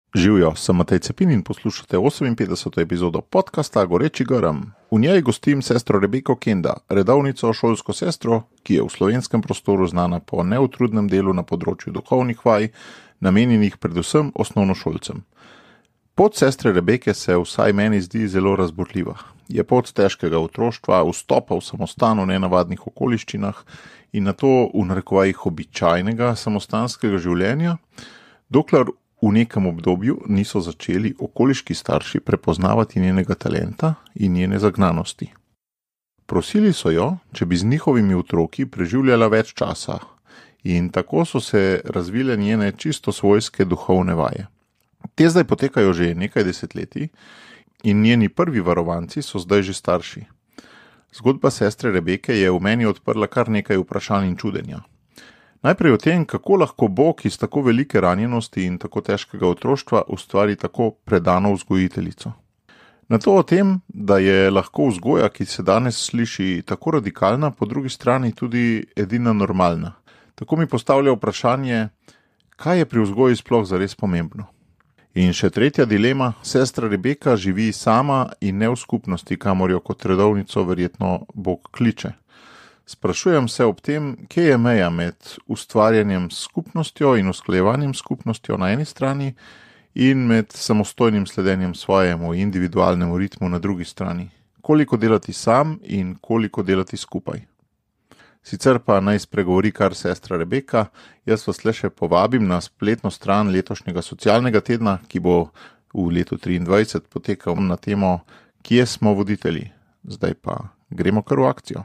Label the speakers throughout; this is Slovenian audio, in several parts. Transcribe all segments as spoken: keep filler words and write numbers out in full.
Speaker 1: Živijo, sem Matej Cepin in poslušate oseminpetdeseto epizodo podcasta Goreči grm. V njej gostim sestro Rebeko Kenda, redovnico šolsko sestro, ki je v slovenskem prostoru znana po neutrudnem delu na področju duhovnih vaj, namenjenih predvsem osnovnošolcem. Pot sestre Rebeke se vsaj meni zdi zelo razburljiva. Je pot težkega otroštva, vstopa v samostan v nenavadnih okoliščinah in nato v narekovajih običajnega samostanskega življenja, dokler v nekem obdobju niso začeli okoliški starši prepoznavati njenega talenta in njene zagnanosti. Prosili so jo, če bi z njihovimi otroki preživljala več časa in tako so se razvile njene čisto svojske duhovne vaje. Te zdaj potekajo že nekaj desetletij in njeni prvi varovanci so zdaj že starši. Zgodba sestre Rebeke je v meni odprla kar nekaj vprašanj in čudenja. Najprej o tem, kako lahko Bog iz tako velike ranjenosti in tako težkega otroštva ustvari tako predano vzgojiteljico. Nato o tem, da je lahko vzgoja, ki se danes sliši tako radikalna, po drugi strani tudi edina normalna. Tako mi postavlja vprašanje, kaj je pri vzgoji sploh zares pomembno. In še tretja dilema, sestra Rebeka živi sama in ne v skupnosti, kamor jo kot redovnico verjetno Bog kliče. Sprašujem se ob tem, kje je meja med ustvarjanjem s skupnostjo in usklajevanjem s skupnostjo na eni strani in med samostojnim sledenjem svojemu individualnemu ritmu na drugi strani. Koliko delati sam in koliko delati skupaj. Sicer pa naj spregovori kar sestra Rebeka, jaz vas le še povabim na spletno stran letošnjega socialnega tedna, ki bo v letu triindvajset potekal na temo Kje smo voditelji. Zdaj pa gremo kar v akcijo.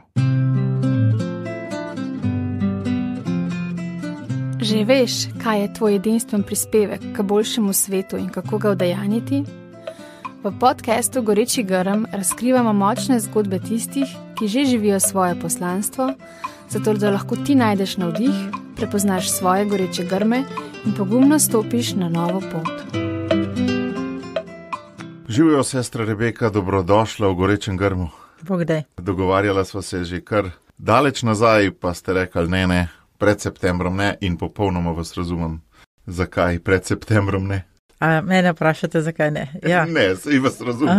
Speaker 2: Že veš, kaj je tvoj edinstven prispevek k boljšemu svetu in kako ga udejanjiti? V podcastu Goreči grm razkrivamo močne zgodbe tistih, ki že živijo svoje poslanstvo, zato da lahko ti najdeš navdih, prepoznaš svoje goreče grme in pogumno stopiš na novo pot.
Speaker 1: Živijo, sestra Rebeka, dobrodošla v Gorečem grmu.
Speaker 3: Bogdaj.
Speaker 1: Dogovarjala sva se že kar daleč nazaj, pa ste rekli ne, ne. Pred septembrom ne in popolnoma vas razumem. Zakaj pred septembrom ne?
Speaker 3: A mene vprašate, zakaj ne? Ja.
Speaker 1: Ne, saj vas razumem.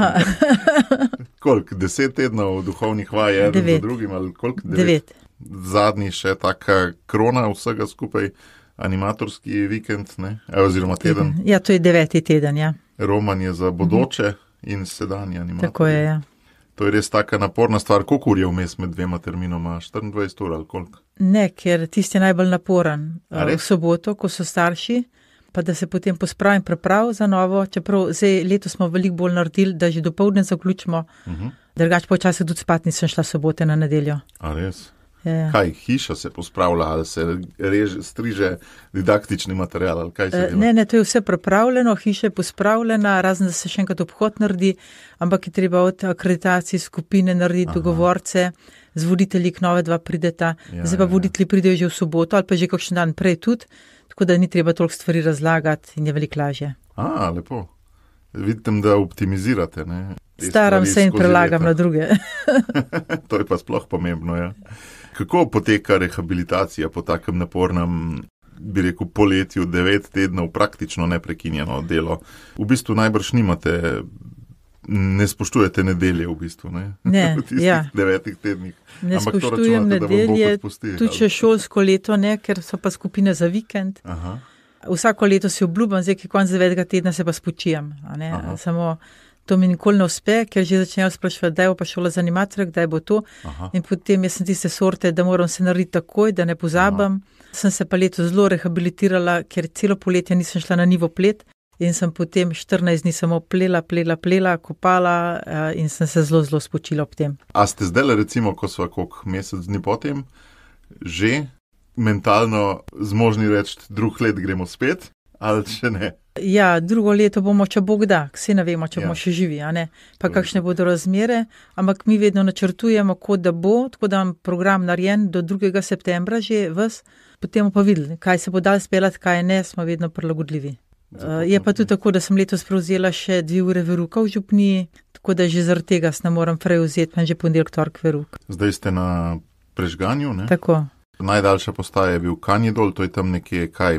Speaker 1: Koliko? Deset tednov duhovnih vaj, eden za drugim ali koliko? Devet.
Speaker 3: Devet.
Speaker 1: Zadnji še taka krona vsega skupaj, animatorski vikend, ne? E, oziroma teden.
Speaker 3: Ja, to je deveti teden, ja.
Speaker 1: Roman je za bodoče mhm. in sedanji animator.
Speaker 3: Tako je, ja.
Speaker 1: To je res taka naporna stvar. Koliko ur je vmes med dvema terminoma? štiriindvajset ur ali koliko?
Speaker 3: Ne, ker tisti je najbolj naporen. V soboto, ko so starši, pa da se potem pospravim priprav za novo, čeprav zdaj letos smo veliko bolj naredili, da že dopoldne zaključimo, uh-huh. drugač pa včasih tudi spat nisem šla sobote na nedeljo.
Speaker 1: A res?
Speaker 3: Ja.
Speaker 1: Kaj, hiša se pospravlja ali se reže, striže didaktični material ali kaj se dela?
Speaker 3: Ne, ne, to je vse pripravljeno, hiša je pospravljena, razen da se še enkrat obhod naredi, ampak je treba od akreditacij skupine narediti Aha. dogovorce, z voditelji k nove dva prideta, ja, zdaj pa ja, voditelji pridejo že v soboto ali pa že kakšen dan prej tudi, tako da ni treba toliko stvari razlagati in je veliko lažje.
Speaker 1: A, lepo. Vidim, da optimizirate, ne?
Speaker 3: Staram se in prelagam leta. Na druge.
Speaker 1: To je pa sploh pomembno, ja. Kako poteka rehabilitacija po takem napornem, bi rekel, poletju, devet tednov, praktično neprekinjeno delo? V bistvu najbrž nimate, ne spoštujete nedelje v bistvu, ne?
Speaker 3: Ne,
Speaker 1: v tistih
Speaker 3: ja.
Speaker 1: devetih tednih.
Speaker 3: Ne
Speaker 1: Ampak
Speaker 3: spoštujem
Speaker 1: računate,
Speaker 3: nedelje,
Speaker 1: pusti,
Speaker 3: tudi če šolsko leto ne, ker so pa skupine za vikend.
Speaker 1: Aha.
Speaker 3: Vsako leto si obljubam, zdaj, ki konc devetega tedna se pa spočijem, a ne, Aha. samo to mi nikoli ne uspe, ker že začnejo sprašovati, kdaj bo pa šola za animatorja, kdaj bo to. Aha. In potem jaz sem tiste sorte, da moram se narediti takoj, da ne pozabam. Aha. Sem se pa leto zelo rehabilitirala, ker celo poletje nisem šla na nivo plet in sem potem štirinajst dni samo plela, plela, plela, kopala in sem se zelo, zelo spočila ob tem.
Speaker 1: A ste zdaj recimo, ko sva koliko mesec dni potem, že mentalno zmožni reči, drug let gremo spet, ali še ne?
Speaker 3: Ja, drugo leto bomo, če Bog da, vsi ne vemo, če
Speaker 1: ja.
Speaker 3: bomo še živi, a ne, pa kakšne bodo razmere, ampak mi vedno načrtujemo, kot da bo, tako da imam program narejen do drugega septembra že ves, potem pa videli, kaj se bo dal speljati, kaj ne, smo vedno prilagodljivi. Uh, je pa tudi tako, da sem letos prevzela še dve ure veruka v župniji, tako da že zaradi tega se ne moram prej vzeti, pa že ponedeljek, torek veruk.
Speaker 1: Zdaj ste na Prežganju, ne?
Speaker 3: Tako.
Speaker 1: Najdaljša postaja je bil Kanjedol, to je tam nekje kaj med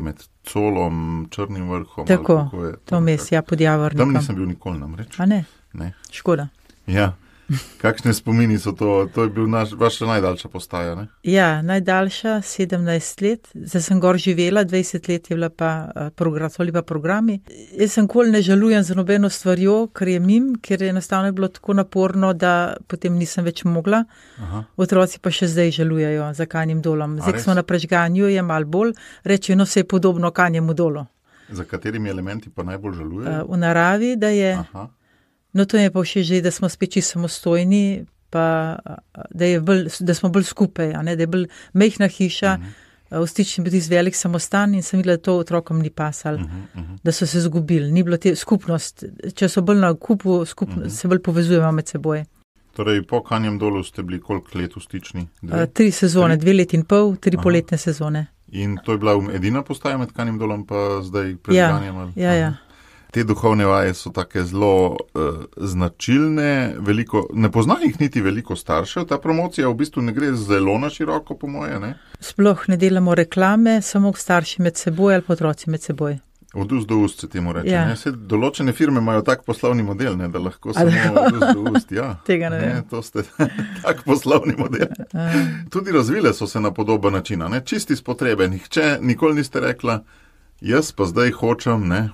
Speaker 1: Colom, Črnim vrhom.
Speaker 3: Tako, je, to mes, ja, pod Javornikom.
Speaker 1: Tam nisem bil nikoli namreč.
Speaker 3: A ne?
Speaker 1: Ne.
Speaker 3: Škoda.
Speaker 1: Ja. Kakšne spomini so to? To je bil naš, vaša najdaljša postaja, ne?
Speaker 3: Ja, najdaljša, sedemnajst let. Zdaj sem gor živela, dvajset let je bila pa, program, so pa programi. Jaz sem kol ne žalujem za nobeno stvarjo, ker je mim, ker je enostavno bilo tako naporno, da potem nisem več mogla. Aha. Otroci pa še zdaj žalujejo za Kanjim dolom. Zdaj smo na prežganju, je malo bolj, rečejo, no se je podobno Kanjemu dolu.
Speaker 1: Za katerimi elementi pa najbolj žalujejo?
Speaker 3: V naravi, da je... Aha. No, to je pa všeč že, da smo spet čisto samostojni, pa da, je bolj, da smo bolj skupaj, a ne, da je bolj mehna hiša, uh-huh. v stični bil tisti velik samostan in sem videla, da to otrokom ni pasalo, uh-huh, uh-huh. da so se zgubili, ni bilo te skupnost, če so bolj na kupu, skupno, uh-huh. se bolj povezujemo med seboj.
Speaker 1: Torej, po Kanjem dolu ste bili koliko let v stični?
Speaker 3: Uh, tri sezone, tri? dve leti in pol, tri Aha. poletne sezone.
Speaker 1: In to je bila edina postaja med Kanjem dolom, pa zdaj prežganjem?
Speaker 3: Ja, ja, ja.
Speaker 1: Te duhovne vaje so take zelo uh, značilne, veliko, ne pozna jih niti veliko staršev, ta promocija v bistvu ne gre zelo na široko, po moje, ne?
Speaker 3: Sploh ne delamo reklame, samo starši med seboj ali otroci med seboj.
Speaker 1: Od ust do ust se temu reče, ja. ne? Se določene firme imajo tak poslovni model, ne? Da lahko samo od ust do ust, ja.
Speaker 3: Tega ne, ne
Speaker 1: vem. To ste tak poslovni model. Tudi razvile so se na podoben način, ne? Čisti iz potrebe, nihče, nikoli niste rekla, jaz pa zdaj hočem, ne?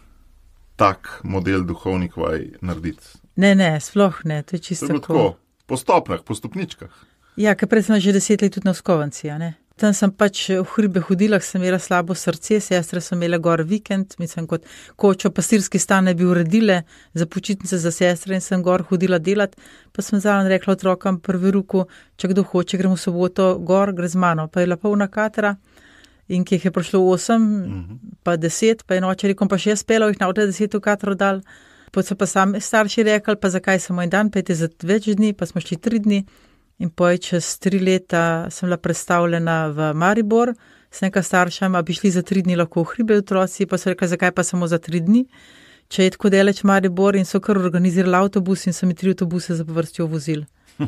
Speaker 1: Tak model duhovnih vaj narediti.
Speaker 3: Ne, ne, sploh ne, to je čisto
Speaker 1: to je tako. Po stopnjah, po stopničkah.
Speaker 3: Ja, ker prej sem že deset let tudi na Skovanci, a ne. Tam sem pač v hribe hodila, sem imela slabo srce, sestre so imele gor vikend, mislim kot kočo pastirski stan ne bi uredile za počitnice za sestre in sem gor hodila delat, pa sem zraven rekla otrokom prvi ruku, če kdo hoče, gremo v soboto gor, gre z mano, pa je bila polna katra. In ki jih je prišlo osem, uh-huh. pa deset, pa je noče rekom, pa še jaz pela, jih navde deset v katero dal. Potem so pa sami starši rekli, pa zakaj samo en dan, pejte za več dni, pa smo šli tri dni. In poj čez tri leta sem bila predstavljena v Maribor, s nekaj staršama, bi šli za tri dni lahko v hribe otroci, pa so rekli, zakaj pa samo za tri dni. Če je tako daleč Maribor in so kar organizirali avtobus in so mi tri avtobuse za povrstjo vozili.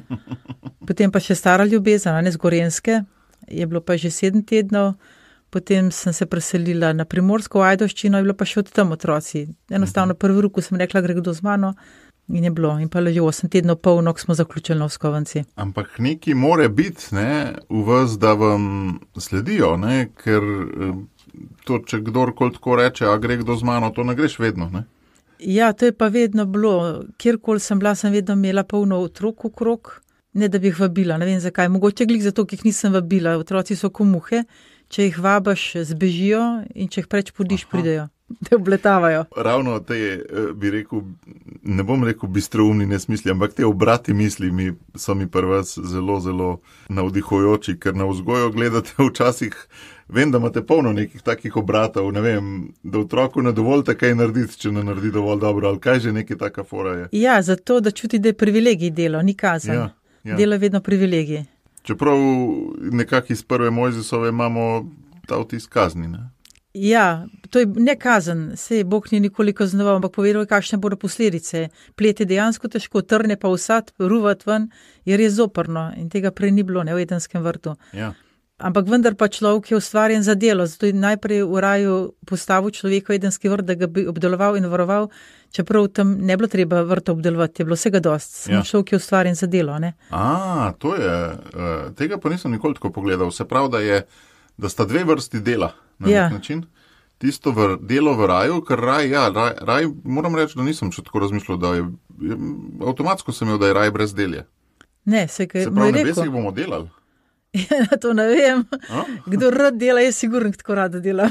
Speaker 3: Potem pa še stara ljubezen, ne z Gorenjske, je bilo pa že sedem tednov. Potem sem se preselila na Primorsko v Ajdovščino, je bilo pa še od tam otroci. Enostavno prvi ruku sem rekla, gre kdo z mano in je bilo. In pa že osem tednov polno, ko smo zaključili na Skovanci.
Speaker 1: Ampak neki more biti, ne, v vas, da vam sledijo, ne, ker to, če kdorkoli tako reče, a gre kdo z mano, to ne greš vedno, ne?
Speaker 3: Ja, to je pa vedno bilo. Kjerkoli sem bila, sem vedno imela polno otrok okrog, ne da bi jih vabila, ne vem zakaj. Mogoče glik zato, ki jih nisem vabila. Otroci so kot muhe. Če jih vabaš, zbežijo in če jih preč podiš, pridejo, te obletavajo.
Speaker 1: Ravno te, bi rekel, ne bom rekel bistroumni nesmisli, ampak te obrati misli mi, so mi pri vas zelo, zelo navdihujoči, ker na vzgojo gledate včasih, vem, da imate polno nekih takih obratov, ne vem, da otroku ne dovolite kaj narediti, če ne naredi dovolj dobro, ali kaj že nekaj taka fora je.
Speaker 3: Ja, zato, da čuti, da je privilegij delo, ni kazen. Ja, ja. Delo je vedno privilegij.
Speaker 1: Čeprav nekako iz prve Mojzesove imamo ta vtis kazni, ne?
Speaker 3: Ja, to je ne kazen, sej Bog ni nikoli kaznoval, ampak povedal, kakšne bodo posledice. Plet je dejansko težko, trne pa vsad, ruvat ven, je res zoprno in tega prej ni bilo, ne, v Edenskem vrtu.
Speaker 1: Ja.
Speaker 3: Ampak vendar pa človek je ustvarjen za delo, zato je najprej v raju postavil človeka v Edenski vrt, da ga bi obdeloval in varoval, čeprav tam ne bilo treba vrta obdelovati, je bilo vsega dost, samo ja. Človek je ustvarjen za delo, ne?
Speaker 1: A, to je, tega pa nisem nikoli tako pogledal, se pravi, da je, da sta dve vrsti dela na ja. nek način. Tisto v, delo v raju, ker raj, ja, raj, raj, moram reči, da nisem še tako razmišljal, da je, avtomatsko sem imel, da je raj brez delje.
Speaker 3: Ne, se,
Speaker 1: se pravi, na besih bomo delali.
Speaker 3: Ja, to ne vem. A? Kdo rad dela, je sigurno tako rada delam.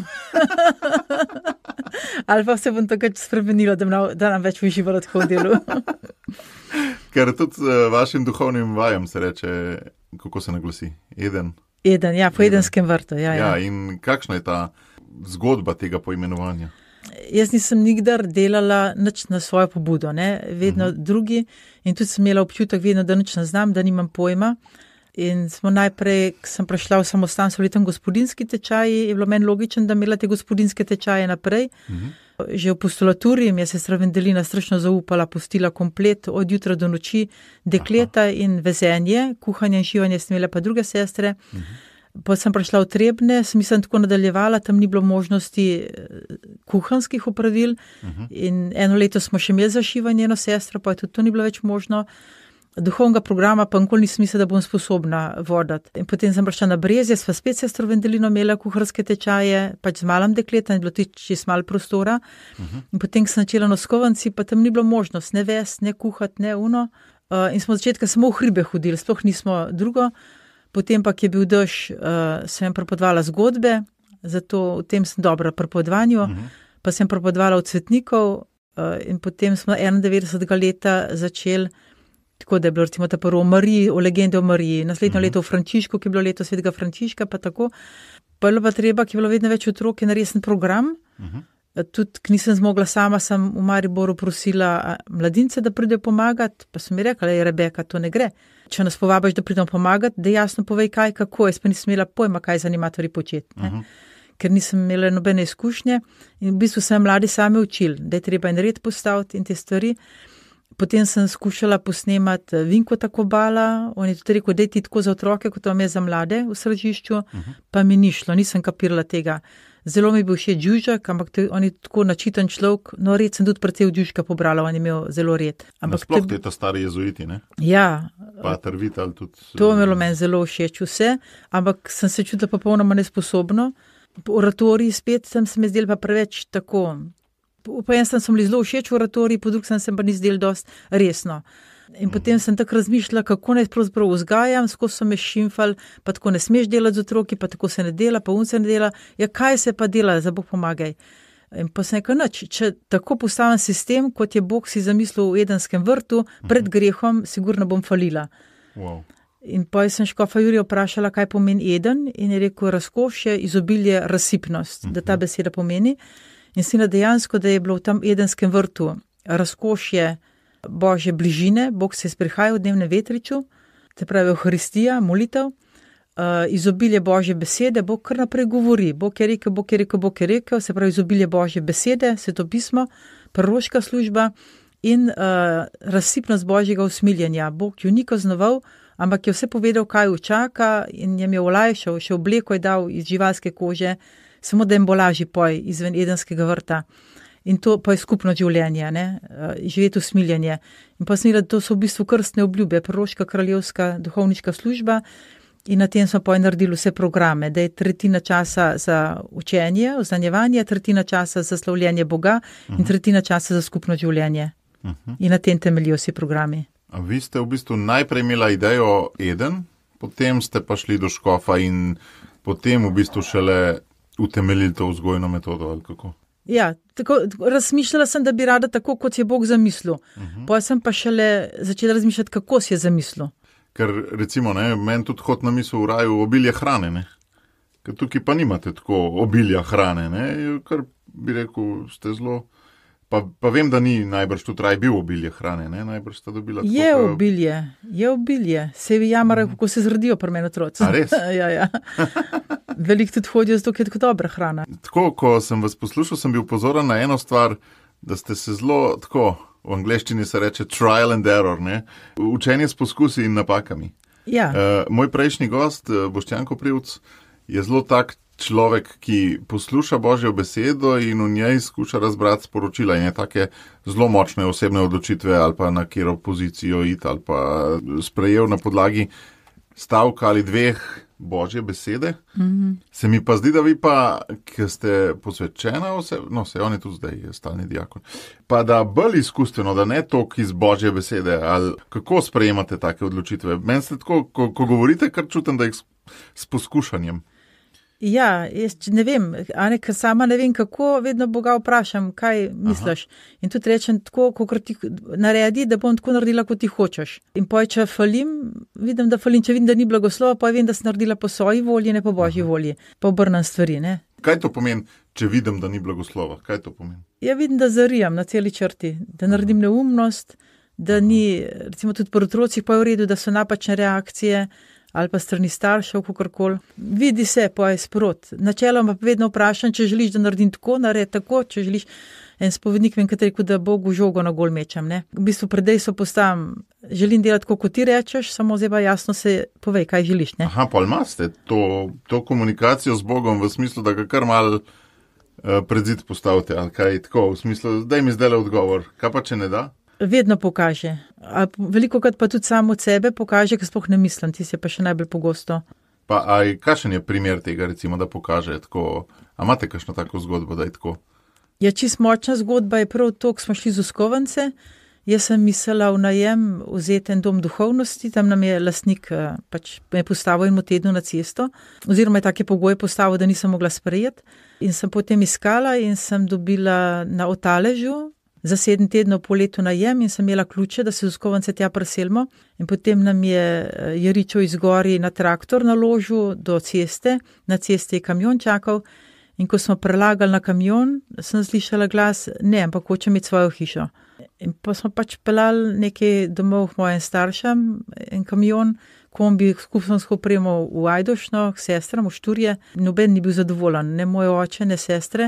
Speaker 3: Ali pa se bom takrat spremenila, da, nam, da nam več uživala tako v delu.
Speaker 1: Ker tudi uh, vašim duhovnim vajam se reče, kako se naglasi? Eden?
Speaker 3: Eden, ja, po Eden. Edenskem vrtu. Ja,
Speaker 1: ja,
Speaker 3: ja.
Speaker 1: In kakšna je ta zgodba tega poimenovanja?
Speaker 3: Jaz nisem nikdar delala nič na svojo pobudo, ne? Vedno uh-huh. drugi in tudi sem imela občutek vedno, da nič ne znam, da nimam pojma. In smo najprej, ko sem prišla v samostan, so bili tam gospodinski tečaji, je bilo meni logično, da imela te gospodinske tečaje naprej. Uh-huh. Že v postulaturi mi je sestra Vendelina strašno zaupala, pustila komplet od jutra do noči, dekleta Aha. in vezenje, kuhanje in šivanje sem imela pa druge sestre. Uh-huh. Pa sem prišla v Trebne, sem mislim tako nadaljevala, tam ni bilo možnosti kuhanskih opravil uh-huh. in eno leto smo še imeli zašivanje eno sestro, pa je tudi to ni bilo več možno. Duhovnega programa pa nikoli nisem mislila, da bom sposobna voditi. In potem sem prišla na Brezje, sva spet sestro Vendelino imela kuharske tečaje, pač z malim dekletom, je bilo tudi čist malo prostora. Uh-huh. In potem sem začela na skovanci, pa tam ni bilo možnost, ne vest, ne kuhati, ne uno. Uh, in smo od začetka samo v hribe hodili, sploh nismo drugo. Potem pa, ki je bil dež, uh, sem prepovedala zgodbe, zato v tem sem dobra pri prepovedovanju, uh-huh. pa sem prepovedala od Cvetnikov uh, in potem smo enaindevetdesetega leta začeli. Tako da je bilo recimo ta prvo o Mariji, o legende o Mariji, naslednjo uh-huh. leto o Frančišku, ki je bilo leto svetega Frančiška, pa tako. Pa je bilo pa treba, ki je bilo vedno več otrok in resen program. Uh-huh. Tudi, ki nisem zmogla sama, sem v Mariboru prosila mladince, da pridejo pomagati, pa sem mi rekla, je Rebeka, to ne gre. Če nas povabiš, da pridemo pomagati, da jasno povej kaj, kako, jaz pa nisem imela pojma, kaj z animatorji početi. Uh-huh. Ker nisem imela nobene izkušnje in v bistvu sem mladi sami učili, da je treba en red postaviti in te stvari. Potem sem skušala posnemati Vinko Takobala, on je tudi rekel, da je ti tako za otroke, kot vam je za mlade v središču, uh-huh. pa mi ni šlo, nisem kapirala tega. Zelo mi je bil všeč Đužak, ampak to, on je tako načiten človek, no red sem tudi precej v Đužka pobrala, on je imel zelo red.
Speaker 1: Nasploh te ta stari jezuiti, ne?
Speaker 3: Ja.
Speaker 1: Pater Vital tudi.
Speaker 3: To je imelo meni zelo všeč vse, ampak sem se čutila popolnoma nesposobno. Po oratoriji spet sem se mi zdel pa preveč tako. Po en sem bili zelo všeč v oratoriji, po drug sem se pa ni zdel dosti resno. In potem sem tako razmišljala, kako naj pravzaprav vzgajam, skozi so me šimfali, pa tako ne smeš delati z otroki, pa tako se ne dela, pa un se ne dela. Ja, kaj se pa dela, za Bog pomagaj. In pa sem rekla, nič, če tako postavim sistem, kot je Bog si zamislil v Edenskem vrtu, pred grehom, sigurno bom falila.
Speaker 1: Wow.
Speaker 3: In pa sem škofa Jurija vprašala, kaj pomeni Eden, in je rekel razkošje, izobilje, razsipnost, da ta beseda pomeni. In si na dejansko, da je bilo v tam Edenskem vrtu razkošje Božje bližine, Bog se je sprihajal v dnevnem vetriču, te pravi Euharistija, molitev, uh, izobilje Božje besede, Bog kar naprej govori, Bog je rekel, Bog je rekel, Bog je rekel, se pravi izobilje Božje besede, Sveto pismo, proroška služba in uh, razsipnost Božjega usmiljenja. Bog jo ni kaznoval, ampak je vse povedal, kaj jo čaka in jim je olajšal, še obleko je dal iz živalske kože, samo da jim bo lažji poj izven Edenskega vrta. In to pa je skupno življenje, ne? Živeti usmiljenje. In pa sem videla, da to so v bistvu krstne obljube, proroška, kraljevska, duhovniška služba in na tem smo pa naredili vse programe, da je tretjina časa za učenje, oznanjevanje, tretjina časa za slavljenje Boga uh-huh. in tretjina časa za skupno življenje. Uh-huh. In na tem temeljijo vsi programi.
Speaker 1: A vi ste v bistvu najprej imela idejo Eden, potem ste pa šli do škofa in potem v bistvu šele utemeljili to vzgojno metodo, ali kako?
Speaker 3: Ja, tako, razmišljala sem, da bi rada tako, kot je Bog zamislil. Uh-huh. Potem sem pa šele začela razmišljati, kako si je zamislil.
Speaker 1: Ker recimo, ne, meni tudi hod na misel v raju obilje hrane, ne? Ker tukaj pa nimate tako obilja hrane, ne? Kar bi rekel, ste zelo... Pa, pa vem, da ni najbrž tudi raj bil obilje hrane, ne? Najbrž sta dobila...
Speaker 3: Je tako, obilje, je obilje. Se vi jamara, kako se zredijo pri meni otroci.
Speaker 1: A res?
Speaker 3: ja, ja. Veliko tudi hodijo, zato je tako dobra hrana.
Speaker 1: Tako, ko sem vas poslušal, sem bil pozoren na eno stvar, da ste se zelo, tako, v angleščini se reče trial and error, ne? Učenje s poskusi in napakami.
Speaker 3: Ja.
Speaker 1: Uh, moj prejšnji gost, Boštjan Koprivc, je zelo tak človek, ki posluša Božjo besedo in v njej skuša razbrati sporočila in je take zelo močne osebne odločitve ali pa na katero pozicijo iti ali pa sprejel na podlagi stavka ali dveh Božje besede. Mm-hmm. Se mi pa zdi, da vi pa, ki ste posvečena oseba, no se on je tudi zdaj stalni diakon, pa da bolj izkustveno, da ne toliko iz Božje besede, ali kako sprejemate take odločitve? Meni ste tako, ko, ko govorite, kar čutim, da jih s, s poskušanjem.
Speaker 3: Ja, jaz ne vem, Ane, ker sama ne vem, kako, vedno Boga vprašam, kaj misliš. Aha. In tudi rečem tako, kako ti naredi, da bom tako naredila, kot ti hočeš. In poj, če falim, vidim, da falim, če vidim, da ni blagoslova, pa vem, da sem naredila po svoji volji, ne po Božji Aha. volji. Pa obrnem stvari, ne.
Speaker 1: Kaj to pomeni, če vidim, da ni blagoslova? Kaj to pomeni?
Speaker 3: Ja, vidim, da zarijam na celi črti, da naredim neumnost, da Aha. ni, recimo tudi pri otrocih pa je v redu, da so napačne reakcije, ali pa strani staršev, kakorkoli. Vidi se, pa je sprot. Načeloma pa vedno vprašam, če želiš, da naredim tako, naredi tako, če želiš. En spovednik vem, kateri, da Bogu žogo na gol mečem, ne. V bistvu predej so postavim želim delati, kot ti rečeš, samo zdaj pa jasno se povej, kaj želiš. Ne?
Speaker 1: Aha, pa imate to, to komunikacijo z Bogom v smislu, da ga kar mal uh, pred zid postavite, ali kaj tako, v smislu, daj mi zdaj le odgovor, kaj pa če ne da?
Speaker 3: Vedno pokaže. A veliko krat pa tudi samo od sebe pokaže, ker sploh ne mislim, ti se pa še najbolj pogosto.
Speaker 1: Pa aj, kakšen je primer tega, recimo, da pokaže tako, a imate kakšno tako zgodbo, da je tako?
Speaker 3: Ja, čist močna zgodba je prav to, ko smo šli z Uskovance. Jaz sem mislila v najem vzeti en dom duhovnosti, tam nam je lastnik pač me postavil eno tedno na cesto, oziroma je take pogoje postavil, da nisem mogla sprejeti. In sem potem iskala in sem dobila na Otaležu za sedem tednov po letu najem in sem imela ključe, da se z Uskovance tja preselimo. In potem nam je Jeričo izgori na traktor naložil do ceste, na cesti je kamion čakal. In ko smo prelagali na kamion, sem slišala glas, ne, ampak hoče imeti svojo hišo. In pa smo pač pelali nekaj domov k mojim staršem, en kamion, kombi skupnostno opremo v Ajdošno, k sestram, v Šturje. Noben ni bil zadovoljen, ne moj oče, ne sestre.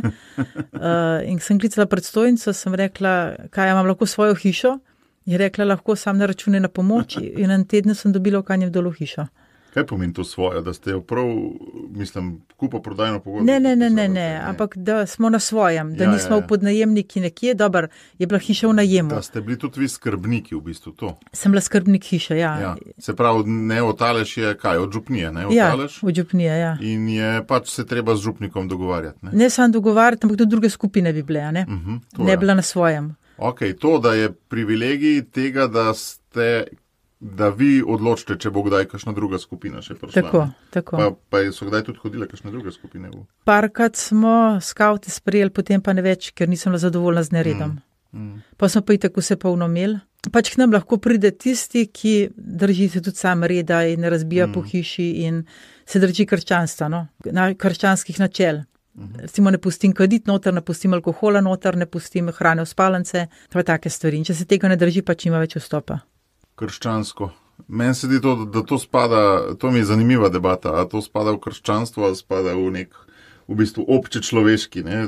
Speaker 3: Uh, in sem klicala predstojnico, sem rekla, kaj imam lahko svojo hišo. Je rekla, lahko sam na račune na pomoč in en teden sem dobila v Kanjem Dolu hišo.
Speaker 1: Kaj pomeni to svojo, da ste jo prav, mislim, kupo prodajno pogodbo?
Speaker 3: Ne, ne, ne, ne, ne, ampak da smo na svojem, da ja, nismo ja, ja. v podnajemniki nekje, dober, je bila hiša v najemu.
Speaker 1: Da ste bili tudi vi skrbniki v bistvu to?
Speaker 3: Sem bila skrbnik hiše, ja.
Speaker 1: ja. Se pravi, ne Otalež je kaj, od župnije, ne Otalež?
Speaker 3: Ja, od župnije, ja.
Speaker 1: In je pač se treba z župnikom dogovarjati, ne?
Speaker 3: Ne samo dogovarjati, ampak tudi druge skupine bi bile, ne?
Speaker 1: Uh-huh,
Speaker 3: ne
Speaker 1: je.
Speaker 3: bila na svojem.
Speaker 1: Ok, to, da je privilegij tega, da ste... da vi odločite, če bo kdaj kakšna druga skupina še prišla.
Speaker 3: Tako, tako.
Speaker 1: Pa, pa so kdaj tudi hodile kakšne druge skupine? V...
Speaker 3: Parkrat smo skavte sprejeli, potem pa ne več, ker nisem bila zadovoljna z neredom. Mm, mm. Pa smo pa itak vse polno imeli. Pač k nam lahko pride tisti, ki drži se tudi sam reda in ne razbija mm. po hiši in se drži krščanstva, no? Na krščanskih načel. Mm-hmm. Recimo ne pustim kaditi noter, ne pustim alkohola noter, ne pustim hrane v spalnice, pa take stvari. In če se tega ne drži, pač nima več vstopa.
Speaker 1: Krščansko. Meni se zdi to, da to spada, to mi je zanimiva debata, a to spada v krščanstvo, ali spada v nek, v bistvu, obče človeški, ne,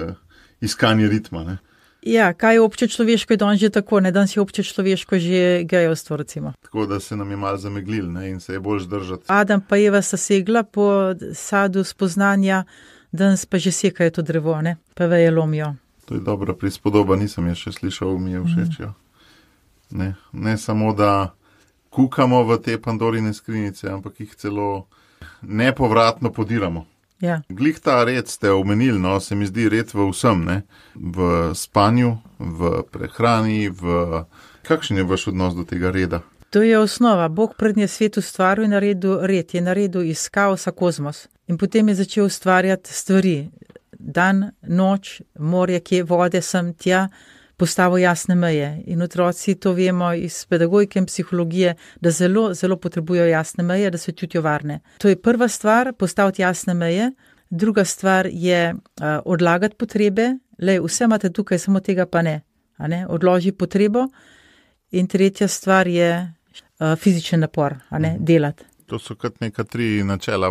Speaker 1: iskanje ritma, ne.
Speaker 3: Ja, kaj je obče človeško, je danes že tako, ne, danes je obče človeško že gejevstvo, recimo.
Speaker 1: Tako, da se nam je malo zameglil, ne, in se je bolj zdržati.
Speaker 3: Adam pa Eva sta segla po sadu spoznanja, danes pa že sekajo to drevo, ne, pa veje lomijo.
Speaker 1: To je dobra prispodoba, nisem je še slišal, mi je všeč, mm. Ne, ne samo, da kukamo v te Pandorine skrinjice, ampak jih celo nepovratno podiramo.
Speaker 3: Ja.
Speaker 1: Glih ta red ste omenili, no, se mi zdi red v vsem, ne? V spanju, v prehrani, v... Kakšen je vaš odnos do tega reda?
Speaker 3: To je osnova. Bog prednje svet ustvaril in naredil red. Je naredil iz kaosa kozmos. In potem je začel ustvarjati stvari. Dan, noč, morje, kje vode sem tja, postavil jasne meje. In otroci to vemo iz pedagogike in psihologije, da zelo, zelo potrebujejo jasne meje, da se čutijo varne. To je prva stvar, postaviti jasne meje. Druga stvar je uh, odlagati potrebe. Lej, vse imate tukaj, samo tega pa ne. A ne? Odloži potrebo. In tretja stvar je uh, fizičen napor, a ne? Delati.
Speaker 1: To so kot neka tri načela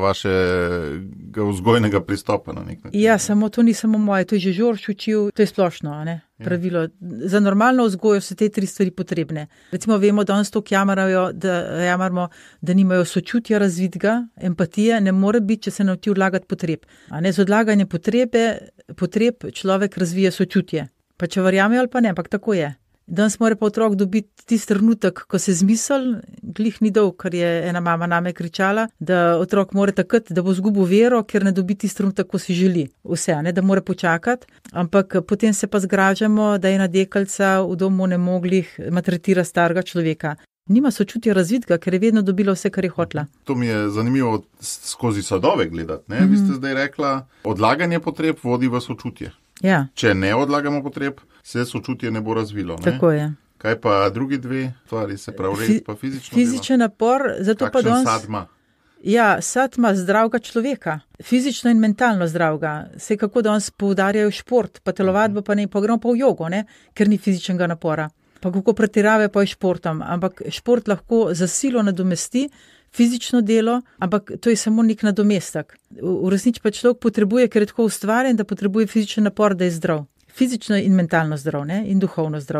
Speaker 1: vašega vzgojnega pristopa na nek način.
Speaker 3: Ja, samo to ni samo moje, to je že Žorž učil, to je splošno, a ne? Pravilo. Za normalno vzgojo so te tri stvari potrebne. Recimo vemo, da danes to jamarajo, da jamarmo, da nimajo sočutja razvidga, empatije, ne more biti, če se nauči odlagati potreb. A ne, z odlaganjem potrebe, potreb človek razvija sočutje. Pa če verjame ali pa ne, ampak tako je. Danes mora pa otrok dobiti tisti trenutek, ko se zmisel, glih ni dolg, ker je ena mama name kričala, da otrok mora takrat, da bo zgubil vero, ker ne dobi tisti trenutek, ko si želi. Vse, ne, da mora počakati, ampak potem se pa zgražamo, da je ena dekalca v domu nemoglih maltretira starega človeka. Nima sočutja razvidga, ker je vedno dobila vse, kar je hotela.
Speaker 1: To mi je zanimivo skozi sadove gledati, ne? Mm-hmm. Vi ste zdaj rekla, odlaganje potreb vodi v sočutje.
Speaker 3: Ja.
Speaker 1: Če ne odlagamo potreb, se sočutje ne bo razvilo. Ne?
Speaker 3: Tako je.
Speaker 1: Kaj pa drugi dve stvari, se pravi red, pa fizično
Speaker 3: Fizičen napor, zato pa danes...
Speaker 1: sad ima?
Speaker 3: Ja, sad ima zdravega človeka. Fizično in mentalno zdravega. Se kako danes poudarjajo šport, pa telovadbo, pa ne, pa gremo pa v jogo, ne? Ker ni fizičnega napora. Pa kako pretirave pa je športom. Ampak šport lahko za silo nadomesti fizično delo, ampak to je samo nek nadomestek. V resnici pa človek potrebuje, ker je tako ustvarjen, da potrebuje fizičen napor, da je zdrav. Fizično in mentalno zdrav, ne? In duhovno zdrav.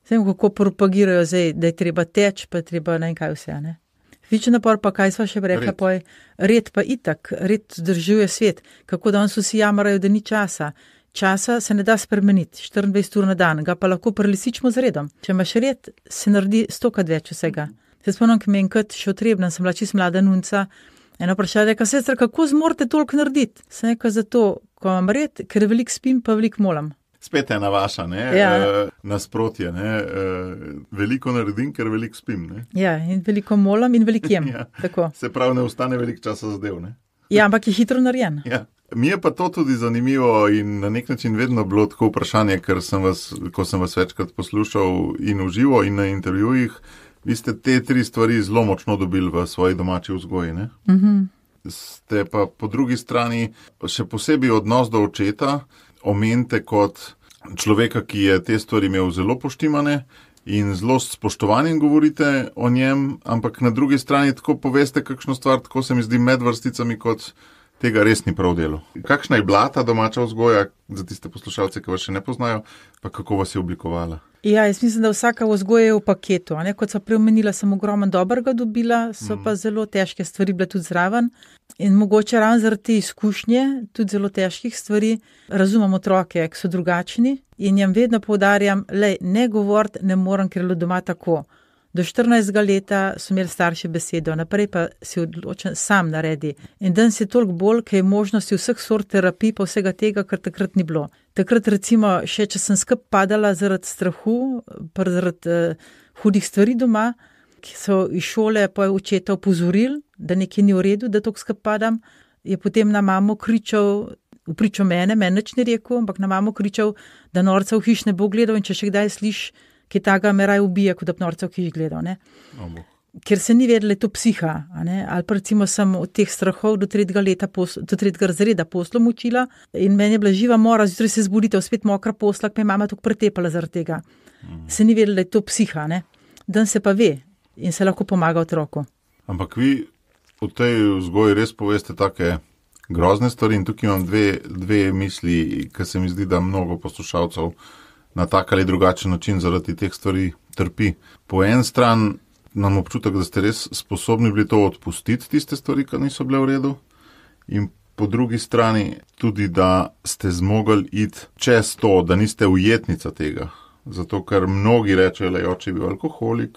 Speaker 3: Vem, kako propagirajo zdaj, da je treba teč, pa je treba ne kaj vse, ne. Fizični napor pa, kaj sva še rekla, poj, red pa itak, red držuje svet. Kako danes vsi jamarajo, da ni časa. Časa se ne da spremeniti, štiriindvajset ur na dan, ga pa lahko prelisičimo z redom. Če imaš red, se naredi stokrat več vsega. Se spomnim, ki me enkrat še otrebna, sem bila čisto mlada nunca, eno vprašanje, reka, sestra, kako zmorete toliko narediti? Sem rekla, zato, ko imam red, ker veliko spim, pa veliko molam.
Speaker 1: Spet ena vaša, ne,
Speaker 3: ja.
Speaker 1: e, nasprotje, ne, e, veliko naredim, ker veliko spim, ne.
Speaker 3: Ja, in veliko molam in veliko jem,
Speaker 1: ja.
Speaker 3: Tako.
Speaker 1: Se pravi, ne ostane veliko časa zadev, ne.
Speaker 3: Ja, ampak je hitro narejen.
Speaker 1: Ja. Mi je pa to tudi zanimivo in na nek način vedno bilo tako vprašanje, ker sem vas, ko sem vas večkrat poslušal in v živo in na intervjujih, vi ste te tri stvari zelo močno dobili v svoji domači vzgoji, ne?
Speaker 3: Mhm.
Speaker 1: Ste pa po drugi strani še posebej odnos do očeta omenite kot človeka, ki je te stvari imel zelo poštimane in zelo s spoštovanjem govorite o njem, ampak na drugi strani tako poveste kakšno stvar, tako se mi zdi med vrsticami, kot tega res ni prav delo. Kakšna je bila ta domača vzgoja za tiste poslušalce, ki vas še ne poznajo, pa kako vas je oblikovala?
Speaker 3: Ja, jaz mislim, da vsaka vzgoja je v paketu. A ne? Kot so preomenila, sem ogromno dobrega dobila, so mm. pa zelo težke stvari bile tudi zraven. In mogoče ravno zaradi te izkušnje, tudi zelo težkih stvari, razumem otroke, ki so drugačni in jim vedno poudarjam, lej, ne govoriti ne morem, ker je doma tako. Do štirinajstega leta so imeli starši besedo, naprej pa si odločen sam naredi. In danes je toliko bolj, ker je možnosti vseh sort terapij pa vsega tega, kar takrat ni bilo. Takrat recimo, še če sem skup padala zaradi strahu, pa zaradi uh, hudih stvari doma, ki so iz šole pa očeta opozorili, da nekaj ni v redu, da toliko skup padam, je potem na mamo kričal, vpričal mene, meni nič ni rekel, ampak na mamo kričal, da norca v hiš ne bo gledal in če še kdaj sliš, ki taga me raj ubije, kot da bi norca v hiš gledal, ne.
Speaker 1: Obo.
Speaker 3: Ker se ni vedela, je to psiha, a ne, ali pa recimo sem od teh strahov do tretjega leta, posl, do tretjega razreda poslom učila in meni je bila živa mora, zjutraj se zbudite, spet mokra posla, ki me je mama tako pretepala zaradi tega. Mm. Se ni vedela, je to psiha, ne. Dan se pa ve in se lahko pomaga otroku.
Speaker 1: Ampak vi v tej vzgoji res poveste take grozne stvari in tukaj imam dve, dve misli, ki se mi zdi, da mnogo poslušalcev na tak ali drugačen način zaradi teh stvari trpi. Po en stran nam občutek, da ste res sposobni bili to odpustiti, tiste stvari, ki niso bile v redu, in po drugi strani tudi, da ste zmogli iti čez to, da niste ujetnica tega. Zato, ker mnogi rečejo, da je oče bil alkoholik,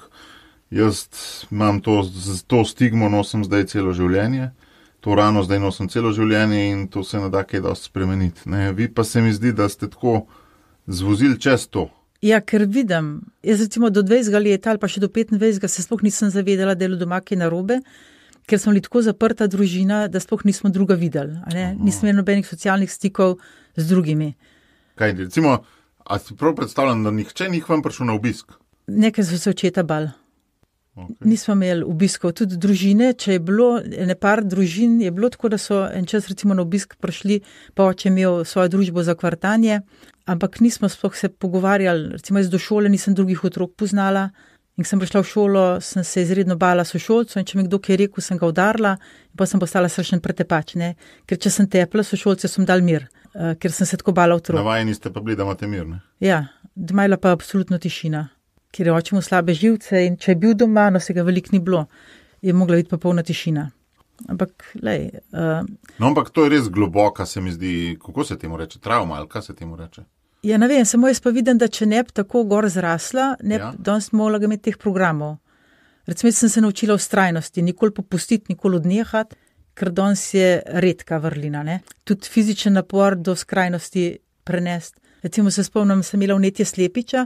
Speaker 1: jaz imam to, to stigmo nosim zdaj celo življenje, to rano zdaj nosim celo življenje in to se ne da kaj dosti spremeniti. Ne? Vi pa se mi zdi, da ste tako zvozili čez to.
Speaker 3: Ja, ker vidim, jaz recimo do dvajsetega leta ali pa še do petindvajsetega se sploh nisem zavedala, da je doma kaj narobe, ker smo bili tako zaprta družina, da sploh nismo druga videli. A ne? Nismo imeli nobenih socialnih stikov z drugimi.
Speaker 1: Kaj, recimo, a si prav predstavljam, da nihče ni vam prišel na obisk?
Speaker 3: Nekaj so se očeta bal.
Speaker 1: Okay.
Speaker 3: Nismo imeli obiskov, tudi družine, če je bilo, ene par družin je bilo tako, da so en čas recimo na obisk prišli, pa oče imel svojo družbo za kvartanje, ampak nismo sploh se pogovarjali, recimo jaz do šole nisem drugih otrok poznala in sem prišla v šolo, sem se izredno bala sošolcev in če mi kdo kaj rekel, sem ga udarila in pa sem postala strašen pretepač, ne, ker če sem tepla sošolce, sem dal mir, uh, ker sem se tako bala otrok.
Speaker 1: Navajeni ste pa bili, da imate mir, ne?
Speaker 3: Ja, doma je pa absolutno tišina. Ker je oče mu slabe živce in če je bil doma, no se ga veliko ni bilo, je mogla biti pa polna tišina. Ampak, lej... Uh,
Speaker 1: no, ampak to je res globoka, se mi zdi, kako se temu reče, travma, ali kaj se temu reče?
Speaker 3: Ja, ne vem, samo jaz pa vidim, da če ne bi tako gor zrasla, ne bi ja. danes mogla imeti teh programov. Recimo, sem se naučila vztrajnosti, nikoli popustiti, nikoli odnehati, ker danes je redka vrlina, ne. Tudi fizičen napor do skrajnosti prenesti. Recimo se spomnim, sem imela vnetje slepiča,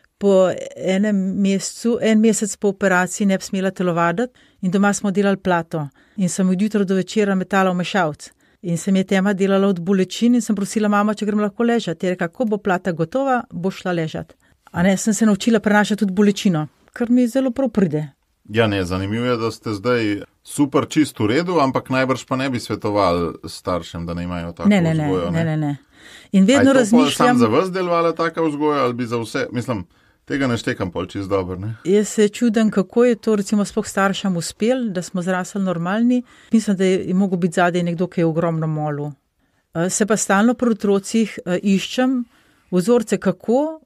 Speaker 3: po enem mesecu, en mesec po operaciji ne bi smela telovaditi in doma smo delali plato in sem od jutra do večera metala v mešalc in se mi je tema delala od bolečin in sem prosila mama, če grem lahko ležati. Je rekla, ko bo plata gotova, bo šla ležati. A ne, sem se naučila prenašati tudi bolečino, kar mi zelo prav pride.
Speaker 1: Ja, ne, zanimivo je, da ste zdaj super čist v redu, ampak najbrž pa ne bi svetovali staršem, da ne imajo tako
Speaker 3: ne, ne,
Speaker 1: vzgojo.
Speaker 3: Ne, ne, ne, ne. In vedno razmišljam... A je to
Speaker 1: sam za vas delovala taka vzgoja ali bi za vse, mislim... Tega ne štekam pol čist dobro, ne?
Speaker 3: Jaz se čudem, kako je to recimo sploh staršem uspel, da smo zrasli normalni. Mislim, da je mogel biti zadaj nekdo, ki je ogromno molil. Se pa stalno pri otrocih iščem vzorce, kako